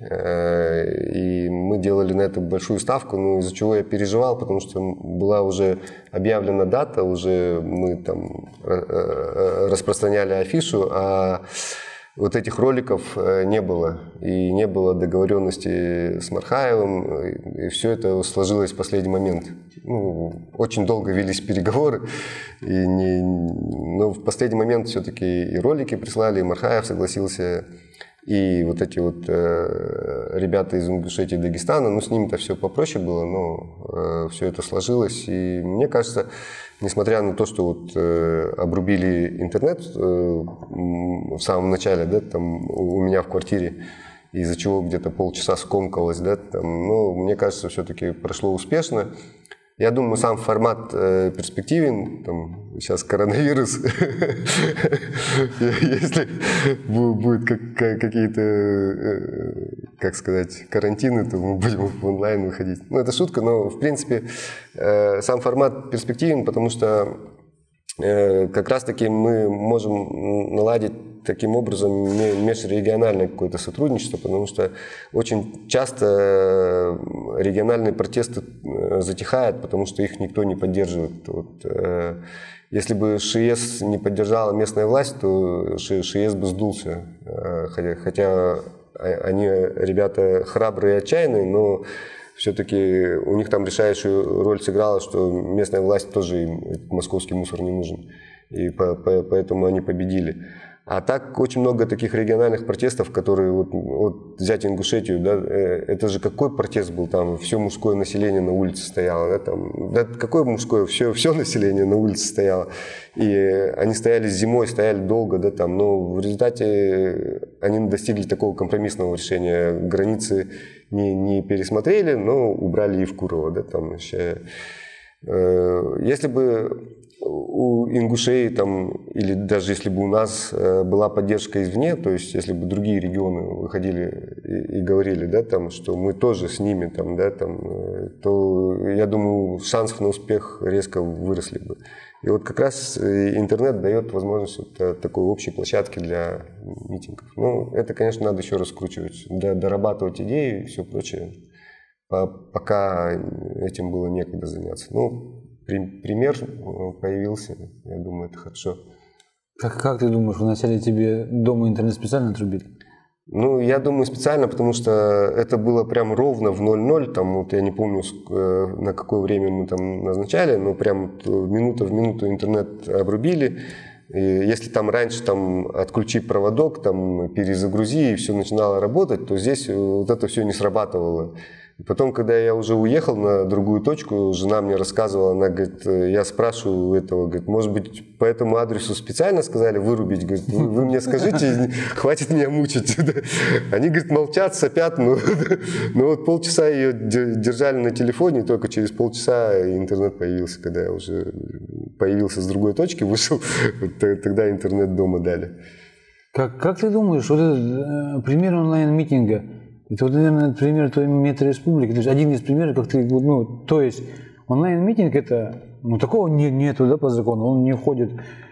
И мы делали на это большую ставку, ну, из-за чего я переживал, потому что была уже объявлена дата, уже мы там распространяли афишу, а вот этих роликов не было. И не было договоренности с Мархаевым, и все это сложилось в последний момент. Ну, очень долго велись переговоры, и не, но в последний момент все-таки и ролики прислали, и Мархаев согласился, и вот эти вот э, ребята из Ингушетии и Дагестана, ну, с ними-то все попроще было, но э, все это сложилось, и мне кажется, несмотря на то, что вот э, обрубили интернет э, в самом начале, да, там у меня в квартире, из-за чего где-то полчаса скомкалось, да, там, но мне кажется, все-таки прошло успешно. Я думаю, сам формат э, перспективен, там, сейчас коронавирус, если будут какие-то, как сказать, карантины, то мы будем в онлайн выходить. Ну, это шутка, но, в принципе, сам формат перспективен, потому что как раз-таки мы можем наладить таким образом межрегиональное какое-то сотрудничество, потому что очень часто региональные протесты затихают, потому что их никто не поддерживает. Вот, э, если бы ШИЭС не поддержала местная власть, то ШИЭС бы сдулся. Хотя, хотя они ребята храбрые и отчаянные, но все-таки у них там решающую роль сыграла, что местная власть тоже им этот московский мусор не нужен. И по, по, поэтому они победили. А так очень много таких региональных протестов, которые, вот, вот взять Ингушетию, да, это же какой протест был там, все мужское население на улице стояло, да, там, да, какое мужское, все, все население на улице стояло, и они стояли зимой, стояли долго, да, там, но в результате они достигли такого компромиссного решения, границы не, не пересмотрели, но убрали Евкурова, да, там, еще, э, если бы у ингушей там, или даже если бы у нас э, была поддержка извне, то есть если бы другие регионы выходили и, и говорили, да, там, что мы тоже с ними, там, да, там, э, то я думаю, шансов на успех резко выросли бы. И вот как раз интернет дает возможность вот такой общей площадки для митингов. Ну, это, конечно, надо еще раскручивать, да, дорабатывать идеи и все прочее, пока этим было некогда заняться. Ну, пример появился, я думаю, это хорошо. Как, как ты думаешь, вначале тебе дома интернет специально отрубили? Ну, я думаю, специально, потому что это было прям ровно в ноль ноль, там, вот я не помню, на какое время мы там назначали, но прям минута в минуту интернет обрубили. И если там раньше там отключи проводок, там перезагрузи и все начинало работать, то здесь вот это все не срабатывало. Потом, когда я уже уехал на другую точку, жена мне рассказывала, она говорит, я спрашиваю у этого, говорит, может быть, по этому адресу специально сказали вырубить? Говорит, вы, вы мне скажите, хватит меня мучить. Они, говорит, молчат, сопят, но, но вот полчаса ее держали на телефоне, и только через полчаса интернет появился, когда я уже появился с другой точки, вышел, тогда интернет дома дали. Как, как ты думаешь, вот этот э, пример онлайн-митинга, это, вот, наверное, пример твоей метареспублики, то есть один из примеров, как ты, ну, то есть онлайн-митинг это, ну, такого не, нету, да, по закону, он не входит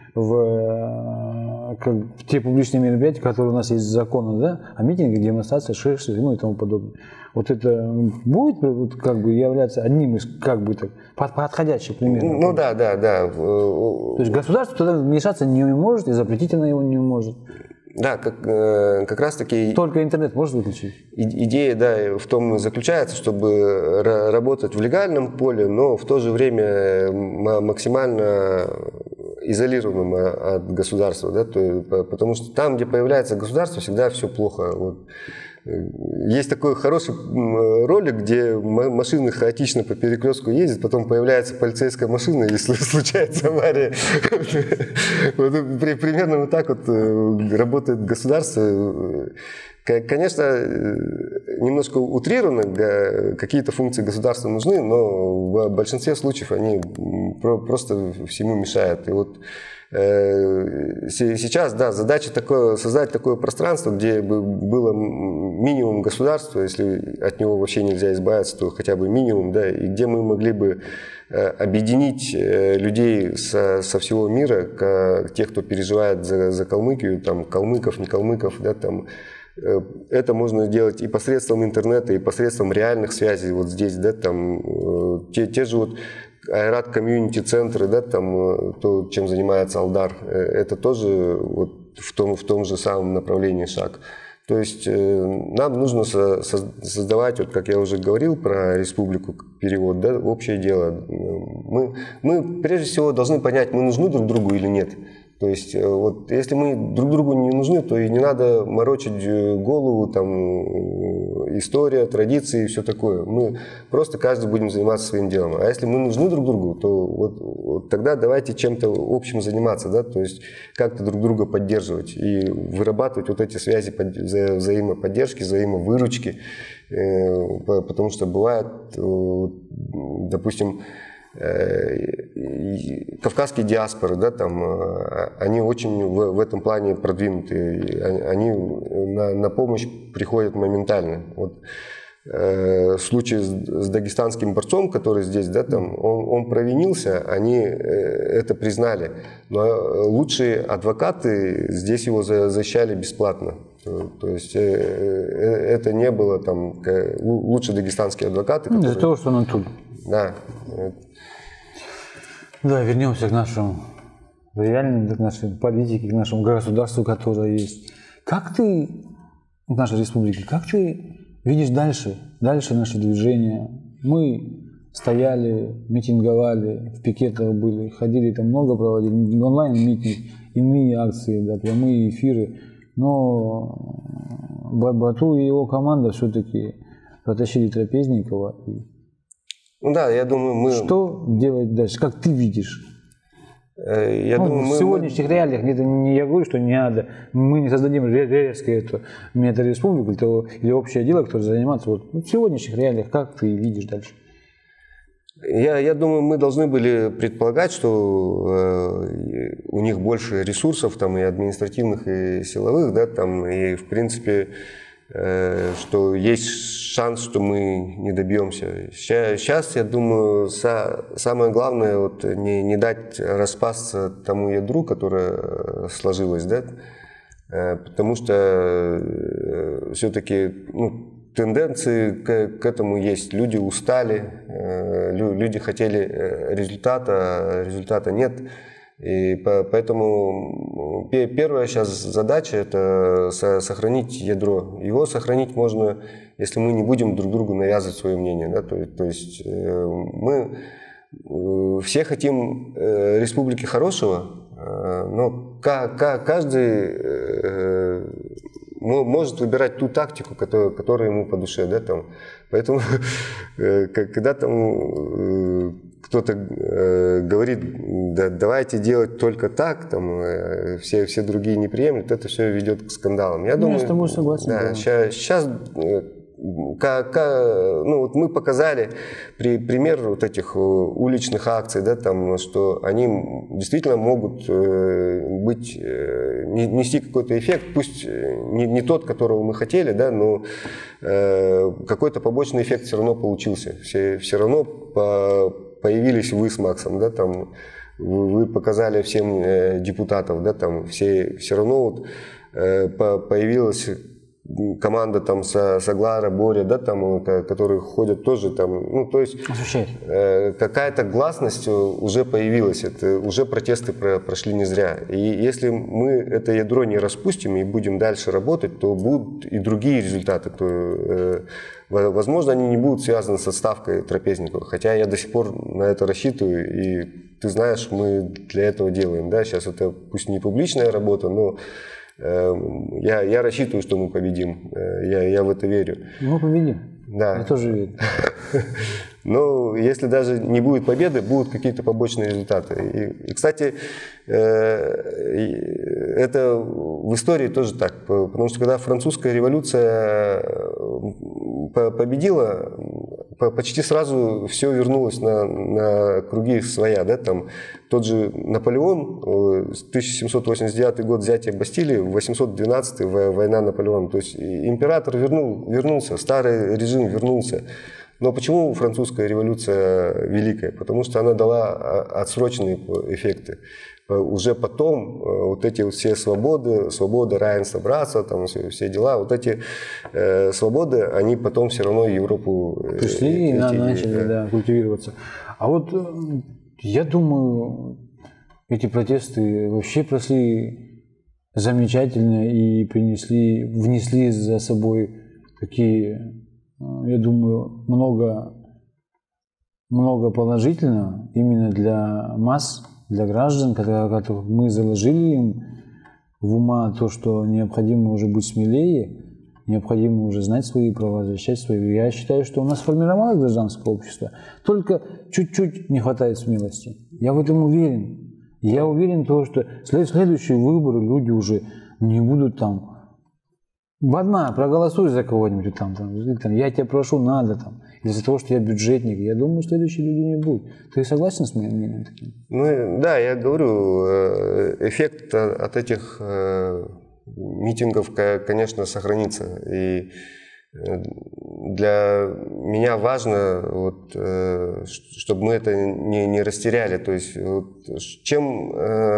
в, как, в те публичные мероприятия, которые у нас есть законы, да, а митинги, демонстрации, шествия, ну и тому подобное. Вот это будет вот, как бы являться одним из, как бы так, подходящих примеров? Ну да, да, да. То есть государство туда вмешаться не может и запретить оно его не может. Да, как, как раз таки... Только интернет может выключить? Идея, да, в том и заключается, чтобы работать в легальном поле, но в то же время максимально изолированным от государства, да, то, потому что там, где появляется государство, всегда все плохо. Вот. Есть такой хороший ролик, где машины хаотично по перекрестку ездят, потом появляется полицейская машина, если случается авария. Примерно вот так вот работает государство. Конечно, немножко утрированно, какие-то функции государства нужны, но в большинстве случаев они просто всему мешают. И вот сейчас, да, задача такое, создать такое пространство, где бы было минимум государства, если от него вообще нельзя избавиться, то хотя бы минимум, да, и где мы могли бы объединить людей со, со всего мира, тех, кто переживает за, за Калмыкию, там, калмыков, не калмыков, да, там, это можно делать и посредством интернета, и посредством реальных связей вот здесь, да, там, те, те же вот Айрат комьюнити-центры, да, там, то, чем занимается Алдар, это тоже вот в том, в том же самом направлении шаг. То есть нам нужно со, со, создавать, вот как я уже говорил про республику, перевод, да, общее дело. Мы, мы прежде всего должны понять, мы нужны друг другу или нет. То есть, вот, если мы друг другу не нужны, то и не надо морочить голову, там, история, традиции и все такое. Мы просто каждый будем заниматься своим делом. А если мы нужны друг другу, то вот, вот тогда давайте чем-то общим заниматься, да, то есть как-то друг друга поддерживать и вырабатывать вот эти связи вза взаимоподдержки, взаимовыручки, э, потому что бывает, э, допустим, кавказские диаспоры, да, там, они очень в, в этом плане продвинуты, они на, на помощь приходят моментально. Вот, э, случай с, с дагестанским борцом, который здесь, да, там, он, он провинился, они это признали, но лучшие адвокаты здесь его защищали бесплатно. То есть это не было там лучшие дагестанские адвокаты. Которые... Из-за того, что он тут. Да. Да, вернемся к нашему реальному, к нашей политике, к нашему государству, которое есть. Как ты, в нашей республике, как ты видишь дальше, дальше наше движение? Мы стояли, митинговали, в пикетах были, ходили там много, проводили онлайн-митинг, иные акции, да, прямые эфиры. Но Бату и его команда все-таки протащили Трапезникова. Ну да, я думаю, мы... Что делать дальше? Как ты видишь? Я ну, думаю, в мы, сегодняшних мы... реалиях, это не я говорю, что не надо, мы не создадим резко эту метареспублику или, или общее дело, которое заниматься. Вот, в сегодняшних реалиях как ты видишь дальше? Я, я думаю, мы должны были предполагать, что э, у них больше ресурсов, там, и административных, и силовых, да, там, и в принципе, э, что есть шанс, что мы не добьемся. Сейчас, я думаю, са, самое главное вот, не, не дать распасться тому ядру, которое сложилось, да, э, потому что э, все-таки, ну, тенденции к, к этому есть. Люди устали, э, люди хотели результата, а результата нет. И по, поэтому первая сейчас задача – это сохранить ядро. Его сохранить можно, если мы не будем друг другу навязывать свое мнение. Да? То, то есть э, мы все хотим э, республики хорошего, э, но каждый э, может выбирать ту тактику, которая, которая ему по душе, да, там. Поэтому, когда там кто-то говорит, да, давайте делать только так, там, все, все другие не приемлют, это все ведет к скандалам. Я, ну, думаю, я с тобой согласен. Да, сейчас, сейчас как, как, ну, вот мы показали при, пример вот этих уличных акций, да, там, что они действительно могут быть, нести какой-то эффект, пусть не, не тот, которого мы хотели, да, но какой-то побочный эффект все равно получился. Все, все равно по, появились вы с Максом, да, там, вы, вы показали всем депутатов, да, там, все, все равно вот, появилась команда там со Соглара, Боря, да, там, которые ходят тоже там, ну, то есть э, какая-то гласность уже появилась, это уже протесты про, прошли не зря. И если мы это ядро не распустим и будем дальше работать, то будут и другие результаты. То, э, возможно, они не будут связаны с отставкой Трапезникова, хотя я до сих пор на это рассчитываю, и ты знаешь, мы для этого делаем, да, сейчас это пусть не публичная работа, но Я, я рассчитываю, что мы победим. Я, я в это верю. Мы победим. Да. Я тоже верю. Но если даже не будет победы, будут какие-то побочные результаты. И, и кстати, это в истории тоже так. Потому что когда французская революция победила, почти сразу все вернулось на, на круги своя. Да? Там тот же Наполеон, тысяча семьсот восемьдесят девятый год взятие Бастилии, восемьсот двенадцатый война Наполеона. То есть император вернул, вернулся, старый режим вернулся. Но почему французская революция великая? Потому что она дала отсроченные эффекты. Уже потом вот эти вот все свободы, свобода, равенство, братство, там все, все дела, вот эти э, свободы, они потом все равно Европу пришли и эти, начали да. Да, культивироваться. А вот я думаю, эти протесты вообще прошли замечательно и принесли, внесли за собой такие, я думаю, много, много положительного именно для масс, для граждан, которых мы заложили им в ума то, что необходимо уже быть смелее, необходимо уже знать свои права, защищать свои. Я считаю, что у нас сформировалось гражданское общество, только чуть-чуть не хватает смелости. Я в этом уверен. Я уверен в том, что следующие выборы люди уже не будут там Бадма, проголосуй за кого-нибудь там, там, там, я тебя прошу, надо там, из-за того, что я бюджетник. Я думаю, следующие люди не будут. Ты согласен с моим мнением таким? Ну, да, я говорю, эффект от этих митингов, конечно, сохранится. И для меня важно, вот, чтобы мы это не, не растеряли. То есть, вот, чем...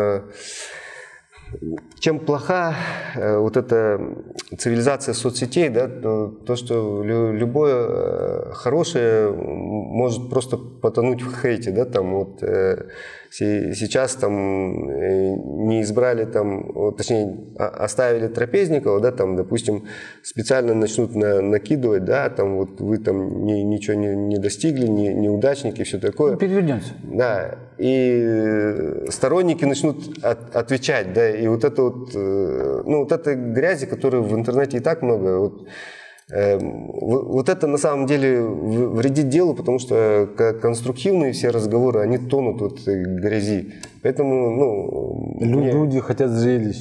Чем плоха э, вот эта цивилизация соцсетей, да, то, то что лю, любое э, хорошее может просто потонуть в хейте, да, там вот э, си, сейчас там э, не избрали там, вот, точнее оставили Трапезникова, да, там, допустим, специально начнут на, накидывать, да, там вот вы там ни, ничего не, не достигли, не, неудачники, все такое. Перевернется. Да, и сторонники начнут от, отвечать, да, и вот это вот, ну, вот этой грязи, которой в интернете и так много, вот, э, вот это на самом деле вредит делу, потому что конструктивные все разговоры, они тонут в этой грязи. Поэтому, ну... Мне... Люди хотят зрелищ.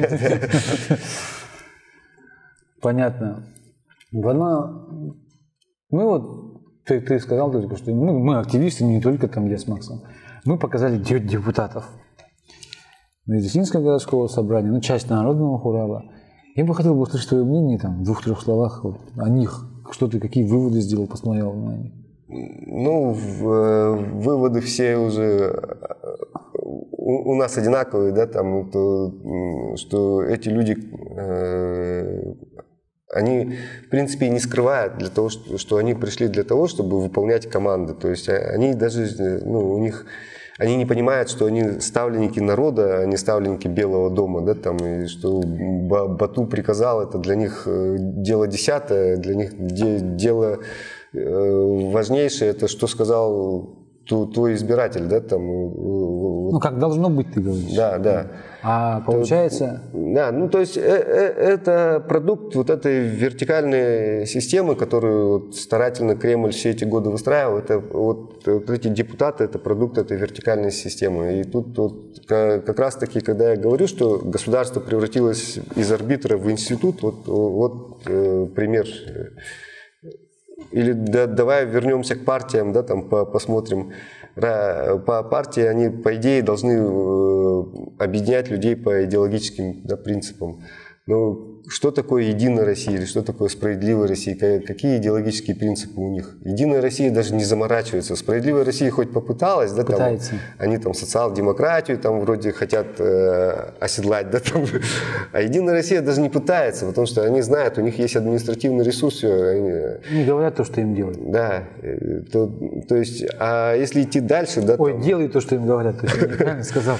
Понятно. Мы вот, ты сказал только, что мы активисты не только там, где с Максом. Мы показали депутатов Медицинского городского собрания, ну, часть Народного хурала. Я бы хотел бы услышать твое мнение там, в двух-трех словах вот, о них. Что ты, какие выводы сделал, посмотрел на них? Ну, в, выводы все уже у, у нас одинаковые, да, там, то, что эти люди, э, они, в принципе, не скрывают для того, что, что они пришли для того, чтобы выполнять команды. То есть они даже, ну, у них... Они не понимают, что они ставленники народа, а не ставленники Белого дома, да, там, и что Бату приказал, это для них дело десятое, для них дело важнейшее, это что сказал твой избиратель, да, там. Ну, как должно быть, ты говоришь. Да, да. А получается... Да, ну то есть это продукт вот этой вертикальной системы, которую старательно Кремль все эти годы выстраивал. Это вот, вот эти депутаты, это продукт этой вертикальной системы. И тут вот, как раз таки, когда я говорю, что государство превратилось из арбитра в институт, вот, вот э, пример. Или да, давай вернемся к партиям, да, там по, посмотрим. По партии они, по идее, должны объединять людей по идеологическим, да, принципам. Но что такое Единая Россия или что такое Справедливая Россия? Какие идеологические принципы у них? Единая Россия даже не заморачивается. Справедливая Россия хоть попыталась, да, там, они там социал-демократию там вроде хотят э, оседлать, да, там, а Единая Россия даже не пытается, потому что они знают, у них есть административный ресурс. Все, они, не говорят то, что им делать. Да, то, то есть, а если идти дальше, да, ой, там, делай то, что им говорят, то есть я неправильно сказал.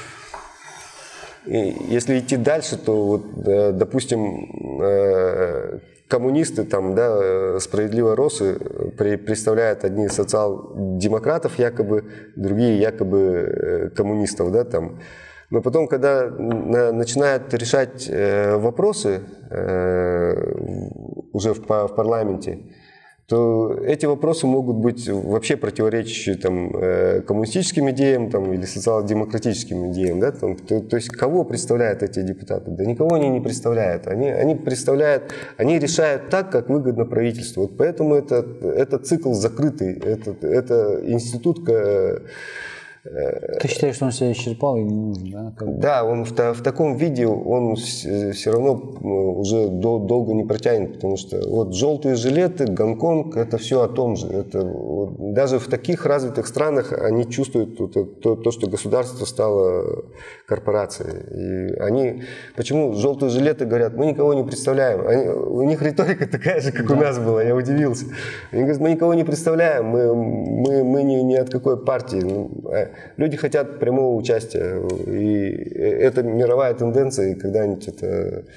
Если идти дальше, то, вот, допустим, коммунисты, там, да, справедливые росы представляют одни социал-демократов якобы, другие якобы коммунистов, да, там. Но потом, когда начинают решать вопросы уже в парламенте, то эти вопросы могут быть вообще противоречащие там, коммунистическим идеям там, или социал-демократическим идеям. Да, там, то, то есть кого представляют эти депутаты? Да никого они не представляют. Они, они представляют, они решают так, как выгодно правительству. Вот поэтому это, это цикл закрытый, это, это институт... Ты считаешь, что он себя исчерпал и не нужен, да? Как... Да, он в, в таком виде он все равно уже до, долго не протянет, потому что вот желтые жилеты, Гонконг, это все о том же. Это, вот, даже в таких развитых странах они чувствуют то, то, то, что государство стало корпорацией. И они, почему желтые жилеты говорят, мы никого не представляем. Они, у них риторика такая же, как да. у нас была, я удивился. Они говорят, мы никого не представляем, мы, мы, мы ни, ни от какой партии. Люди хотят прямого участия, и это мировая тенденция, и когда-нибудь это...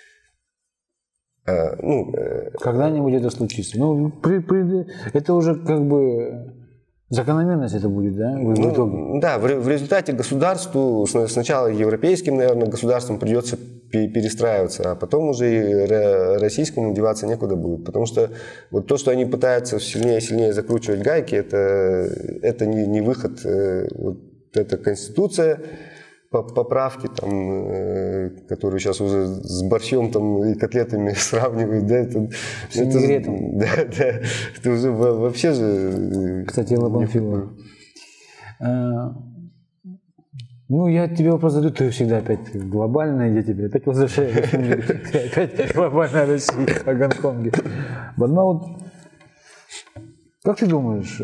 Ну, когда-нибудь это случится. Ну, при, при, это уже как бы закономерность это будет, да? В, ну, в итоге. Да, в, в результате государству, сначала европейским, наверное, государствам придется перестраиваться, а потом уже и российскому деваться некуда будет. Потому что вот то, что они пытаются сильнее и сильнее закручивать гайки, это, это не, не выход. Вот это Конституция, поправки, там, которые сейчас уже с борщом там, и котлетами сравнивают. Да, это, это, да, да, это уже вообще же... Кстати, Лобанфилов. Ну, я тебе вопрос задаю, ты всегда опять глобальная, я тебе опять возвращаю, опять глобальная Россия о Гонконге. Бадмаут, как ты думаешь,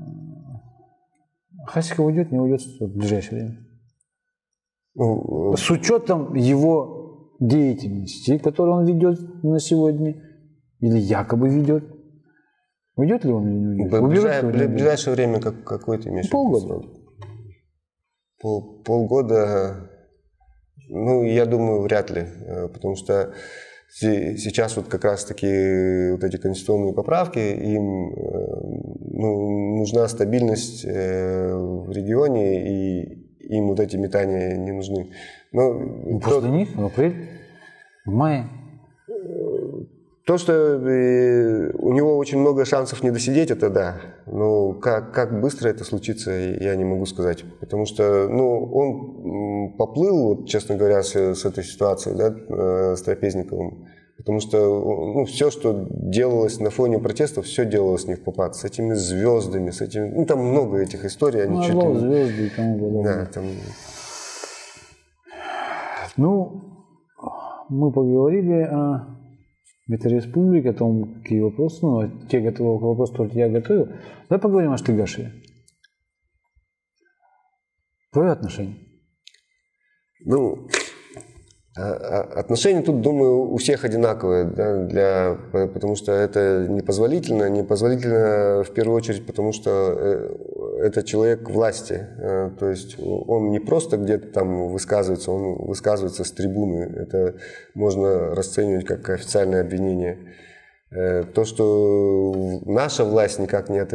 Хасиков уйдет, не уйдет в ближайшее время? Ну, с учетом его деятельности, которую он ведет на сегодня, или якобы ведет, уйдет ли он или не уйдет? В ближайшее, ближайшее время как, какой ты имеешь? Полгода. Пол, полгода, ну, я думаю, вряд ли, потому что сейчас вот как раз-таки вот эти конституционные поправки, им ну, нужна стабильность в регионе, и им вот эти метания не нужны. Но ну, после то, них в апреле, в мае. То, что у него очень много шансов не досидеть, это да. Но как, как быстро это случится, я не могу сказать. Потому что ну, он поплыл, вот, честно говоря, с, с этой ситуацией, да, с Трапезниковым. Потому что ну, все, что делалось на фоне протестов, все делалось не в попад. С этими звездами, с этими... Ну, там много этих историй. Они ну, чуть ли... звезды и тому подобное. Да, там... Ну, мы поговорили о Ветреспублике, о том, какие вопросы, ну, те готовы вопросы, которые я готовил. Давай поговорим о Штыгашеве. Твое отношение? Ну, отношения тут, думаю, у всех одинаковые, да, для, потому что это непозволительно. Непозволительно в первую очередь, потому что это человек власти. То есть он не просто где-то там высказывается, он высказывается с трибуны. Это можно расценивать как официальное обвинение. То, что наша власть никак не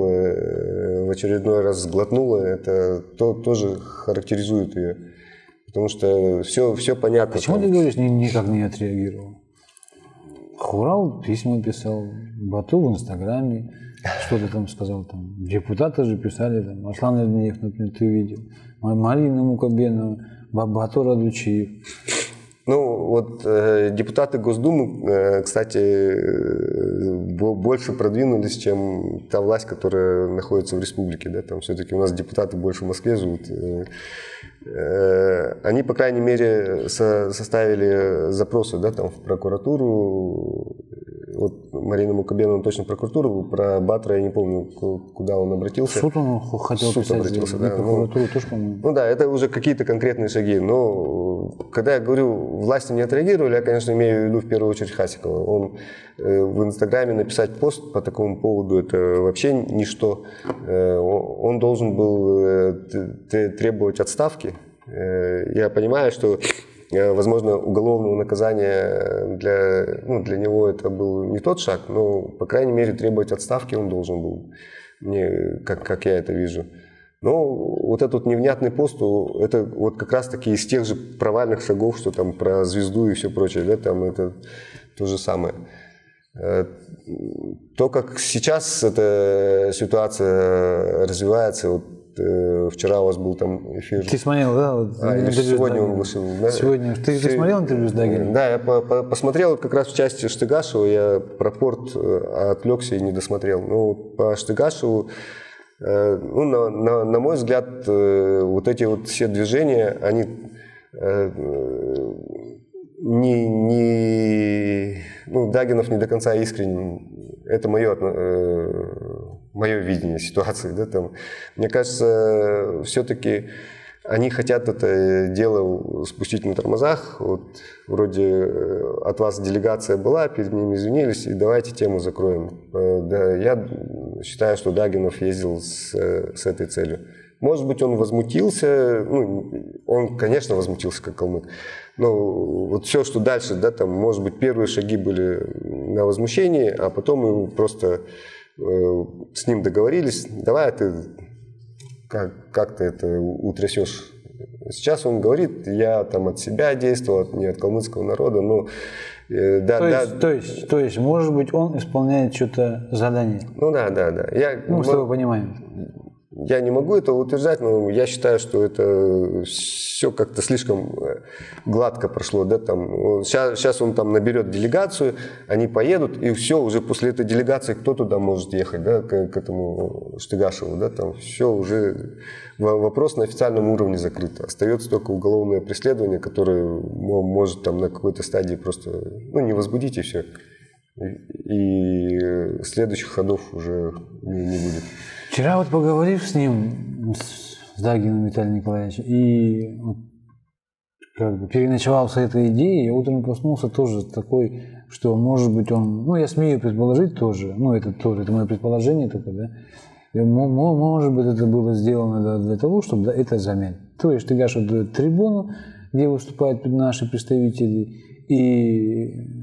отреагировала, в очередной раз сглотнула, это то, тоже характеризует ее. Потому что все, все понятно. Почему там. ты говоришь, ни, никак не отреагировал? Хурал письма писал, Бату в Инстаграме, что-то там сказал. Там. Депутаты же писали, там, Аслан Эрдмеев, например, ты видел, Марина Мукабенова, Бату Радучиев. Ну, вот э, депутаты Госдумы, э, кстати, э, больше продвинулись, чем та власть, которая находится в республике. Да? Там все-таки у нас депутаты больше в Москве живут. Э, э, они, по крайней мере, со, составили запросы, да, там, в прокуратуру. Вот Марина Мукабенова точно в прокуратуру, про Батра я не помню, куда он обратился. Суд он хотел Суд писать, обратился, да, да. прокуратуру тоже, по-моему. Ну да, это уже какие-то конкретные шаги. Но когда я говорю, власти не отреагировали, я, конечно, имею в виду в первую очередь Хасикова. Он э, в Инстаграме написать пост по такому поводу, это вообще ничто. Э, он должен был э, требовать отставки. Э, я понимаю, что возможно, уголовного наказания для, ну, для него это был не тот шаг, но, по крайней мере, требовать отставки он должен был, мне, как, как я это вижу. Но вот этот невнятный пост, это вот как раз-таки из тех же провальных шагов, что там про звезду и все прочее, да, там это то же самое. То, как сейчас эта ситуация развивается, вот, вчера у вас был там эфир. Ты смотрел, да? Вот, а, или сегодня он вышел. Да? Сегодня. Ты, ты смотрел интервью с Дагиным? Да, я по -по посмотрел вот как раз в части Штыгашева, я про порт отвлекся и не досмотрел. Но по Штыгашеву, ну, на, на, на мой взгляд, вот эти вот все движения, они не, не, ну, Дагинов не до конца искренен. Это мое, мое видение ситуации. Да, там. Мне кажется, все-таки они хотят это дело спустить на тормозах. Вот, вроде от вас делегация была, перед ними извинились, и давайте тему закроем. Да, я считаю, что Дагинов ездил с, с этой целью. Может быть, он возмутился, ну, он, конечно, возмутился как калмык, но вот все, что дальше, да, там, может быть, первые шаги были на возмущении, а потом мы просто э, с ним договорились, давай ты как, как ты это утрясешь. Сейчас он говорит, я там от себя действовал, не от калмыцкого народа, но... Э, да, то, да, есть, то, есть, то есть, может быть, он исполняет что-то задание? Ну да, да, да. Я, ну, мы с тобой понимаем. Я не могу этого утверждать, но я считаю, что это все как-то слишком гладко прошло. Да, там, сейчас, сейчас он там наберет делегацию, они поедут, и все, уже после этой делегации кто туда может ехать, да, к, к этому Штыгашеву. Да, там, все, уже вопрос на официальном уровне закрыт. Остается только уголовное преследование, которое может там, на какой-то стадии просто ну, не возбудить, и все. И следующих ходов уже не, не будет. Вчера вот поговорив с ним, с Дагиным Виталием Николаевичем, и вот, как бы переночевал с этой идеей, я утром проснулся тоже такой, что может быть он, ну я смею предположить тоже, ну это тоже, это мое предположение только, да, и, может быть это было сделано для, для того, чтобы да, это замять. То есть Штыгашев дает трибуну, где выступают наши представители, и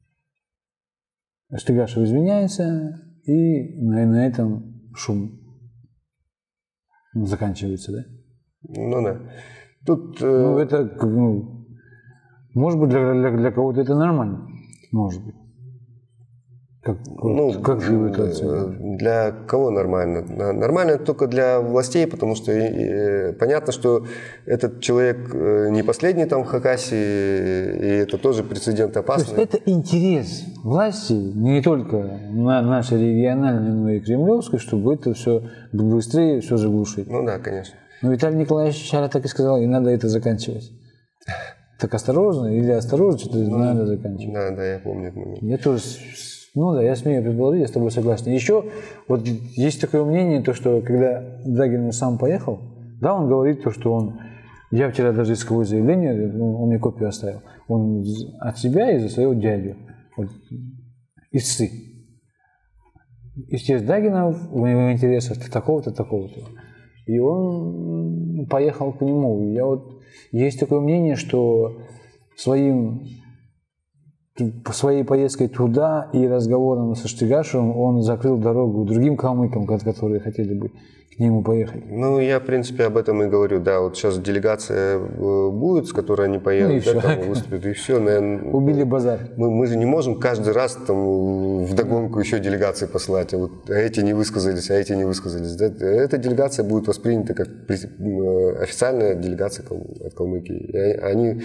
Штыгашев извиняется, и на, на этом шум заканчивается, да? Ну да. Тут, ну, это, ну, может быть, для, для, для кого-то это нормально, может быть. Как, ну, как же вы это оцениваете? Для кого нормально? Нормально только для властей, потому что и, и, понятно, что этот человек не последний там в Хакасии, и это тоже прецедент опасный. То есть это интерес власти, не только на нашей региональной, но и кремлевской, чтобы это все быстрее все заглушить. Ну да, конечно. Но Виталий Николаевич вчера так и сказал, и надо это заканчивать. Так осторожно или осторожно, что-то ну, надо заканчивать. Да, да, я помню. Я тоже... Ну да, я смею предположить, я с тобой согласен. Еще вот есть такое мнение, то, что когда Дагин сам поехал, да, он говорит то, что он, я вчера даже искал заявление, он мне копию оставил, он от себя и за своего дядю, вот, истцы. Истец Дагина в его интересах такого-то, такого-то. И он поехал к нему. Я вот, есть такое мнение, что своим... по своей поездкой туда и разговором со Штыгашевым он закрыл дорогу другим калмыкам, которые хотели бы к нему поехать? Ну, я, в принципе, об этом и говорю, да, вот сейчас делегация будет, с которой они поедут, ну, и да, там выступят, и все, наверное. Убили базар. Мы, мы же не можем каждый раз там вдогонку еще делегации посылать, а вот эти не высказались, а эти не высказались. Да? Эта делегация будет воспринята как официальная делегация от Калмыкии. И они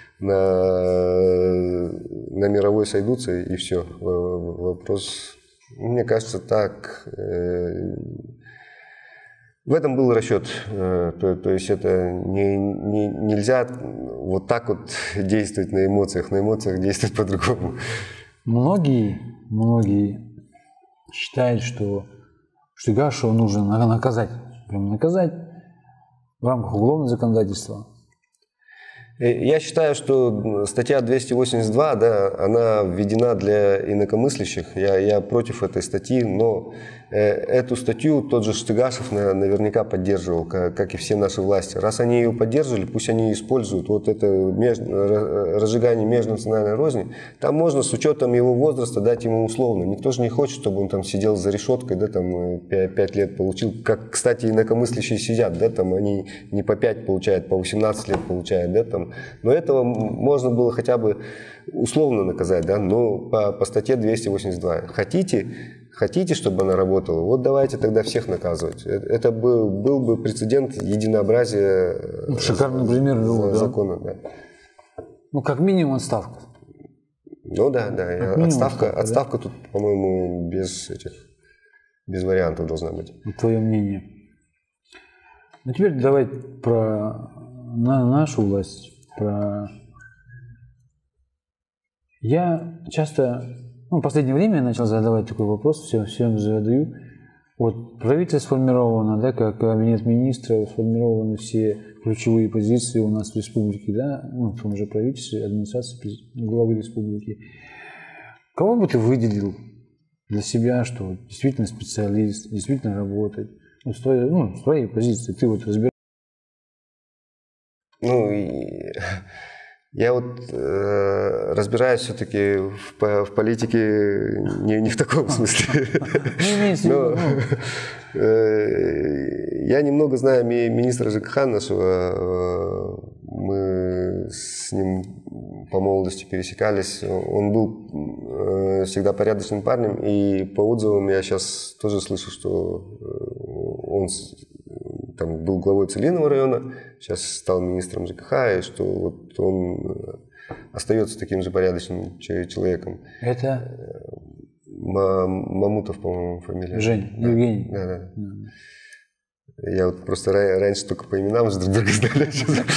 на, на мировой сойдутся, и все. Вопрос, мне кажется, так... В этом был расчет, то, то есть это не, не, нельзя вот так вот действовать на эмоциях, на эмоциях действовать по-другому. Многие, многие считают, что Штыгашева нужно наказать, прям наказать в рамках уголовного законодательства. Я считаю, что статья двести восемьдесят два, да, она введена для инакомыслящих. Я, я против этой статьи, но э, эту статью тот же Штыгашев на, наверняка поддерживал, как, как и все наши власти. Раз они ее поддерживали, пусть они используют вот это меж, разжигание межнациональной розни. Там можно с учетом его возраста дать ему условно. Никто же не хочет, чтобы он там сидел за решеткой, да, там пять лет получил. Как, кстати, инакомыслящие сидят, да, там они не по пять получают, по восемнадцать лет получают, да, там. Но этого можно было хотя бы условно наказать, да, но по, по статье двести восемьдесят два. Хотите, хотите, чтобы она работала, вот давайте тогда всех наказывать. Это был, был бы прецедент единообразия. Шикарный пример был, закона, да. Да. Ну, как минимум отставка. Ну да, да. Отставка, отставка, отставка да? Тут, по-моему, без этих, без вариантов должна быть. Твое мнение. Ну, теперь давай про на нашу власть. Про... Я часто, ну, в последнее время я начал задавать такой вопрос, всем, всем задаю. Вот правительство сформировано, да, как кабинет министров, сформированы все ключевые позиции у нас в республике, да, ну, в том же правительстве, администрации главы республики. Кого бы ты выделил для себя, что действительно специалист, действительно работает, ну, с твоей, ну, с твоей позиции, ты вот разбираешься? Ну, и я вот э, разбираюсь все-таки в, в политике не, не в таком смысле. Но, э, я немного знаю ми, министра ЖКХ нашего. Мы с ним по молодости пересекались. Он был э, всегда порядочным парнем. И по отзывам я сейчас тоже слышу, что он там был главой Целинного района, сейчас стал министром ЖКХ, и что вот он остается таким же порядочным человеком. Это? Мамутов, по-моему, фамилия. Жень, да. Евгений. Да, да. да. Я вот просто раньше только по именам друг друга знали.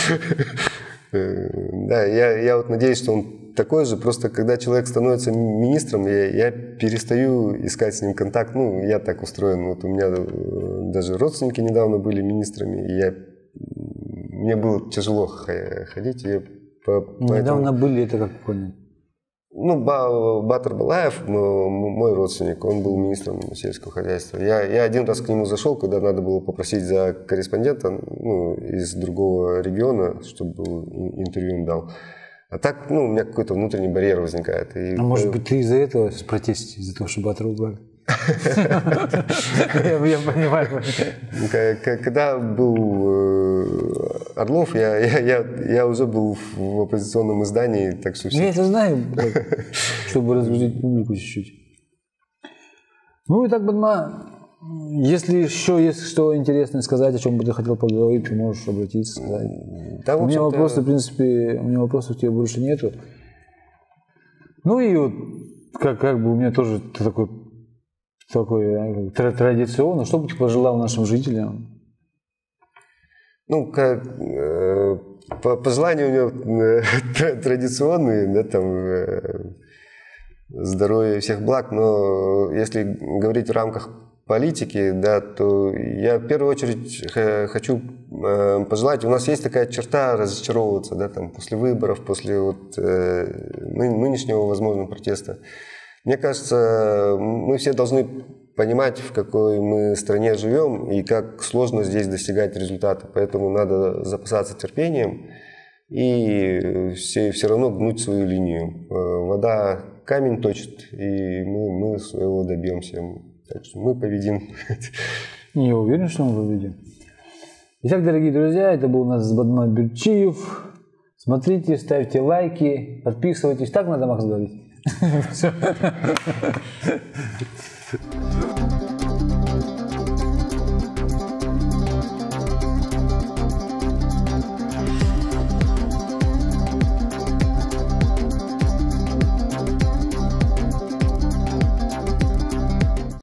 Да, я, я вот надеюсь, что он такой же, просто когда человек становится министром, я, я перестаю искать с ним контакт. Ну, я так устроен. Вот у меня даже родственники недавно были министрами, и я, мне было тяжело ходить. Я по, недавно поэтому... были, это как понять? Ну, Батыр Балаев, мой родственник, он был министром сельского хозяйства. Я, я один раз к нему зашел, когда надо было попросить за корреспондента, ну, из другого региона, чтобы интервью им дал. А так, ну, у меня какой-то внутренний барьер возникает. И... А может быть, ты из-за этого в протесте, из-за того, что Батыр убрали? Я понимаю. Когда был Орлов, я уже был в оппозиционном издании, так что... Я это знаю, чтобы разбудить публику чуть-чуть. Ну и так, Бадма, если еще есть что интересное сказать, о чем бы ты хотел поговорить, ты можешь обратиться, сказать. Да, у меня вопросов, в принципе, у меня вопросов к тебе больше нету. Ну и вот, как, как бы у меня тоже такой, такой традиционно, что бы ты пожелал нашим жителям? Ну, как, э, по, пожелания у него э, традиционные, да, там, э, здоровья, всех благ, но если говорить в рамках политики, да, то я в первую очередь хочу э, пожелать, у нас есть такая черта разочаровываться, да, там, после выборов, после вот, э, нынешнего, возможно, протеста. Мне кажется, мы все должны понимать, в какой мы стране живем и как сложно здесь достигать результата. Поэтому надо запасаться терпением и все, все равно гнуть свою линию. Вода камень точит, и мы, мы своего добьемся. Так что мы победим. Я уверен, что мы победим. Итак, дорогие друзья, это был у нас Бадман Бирчиев. Смотрите, ставьте лайки, подписывайтесь. Так надо, Макс, говорить? Все.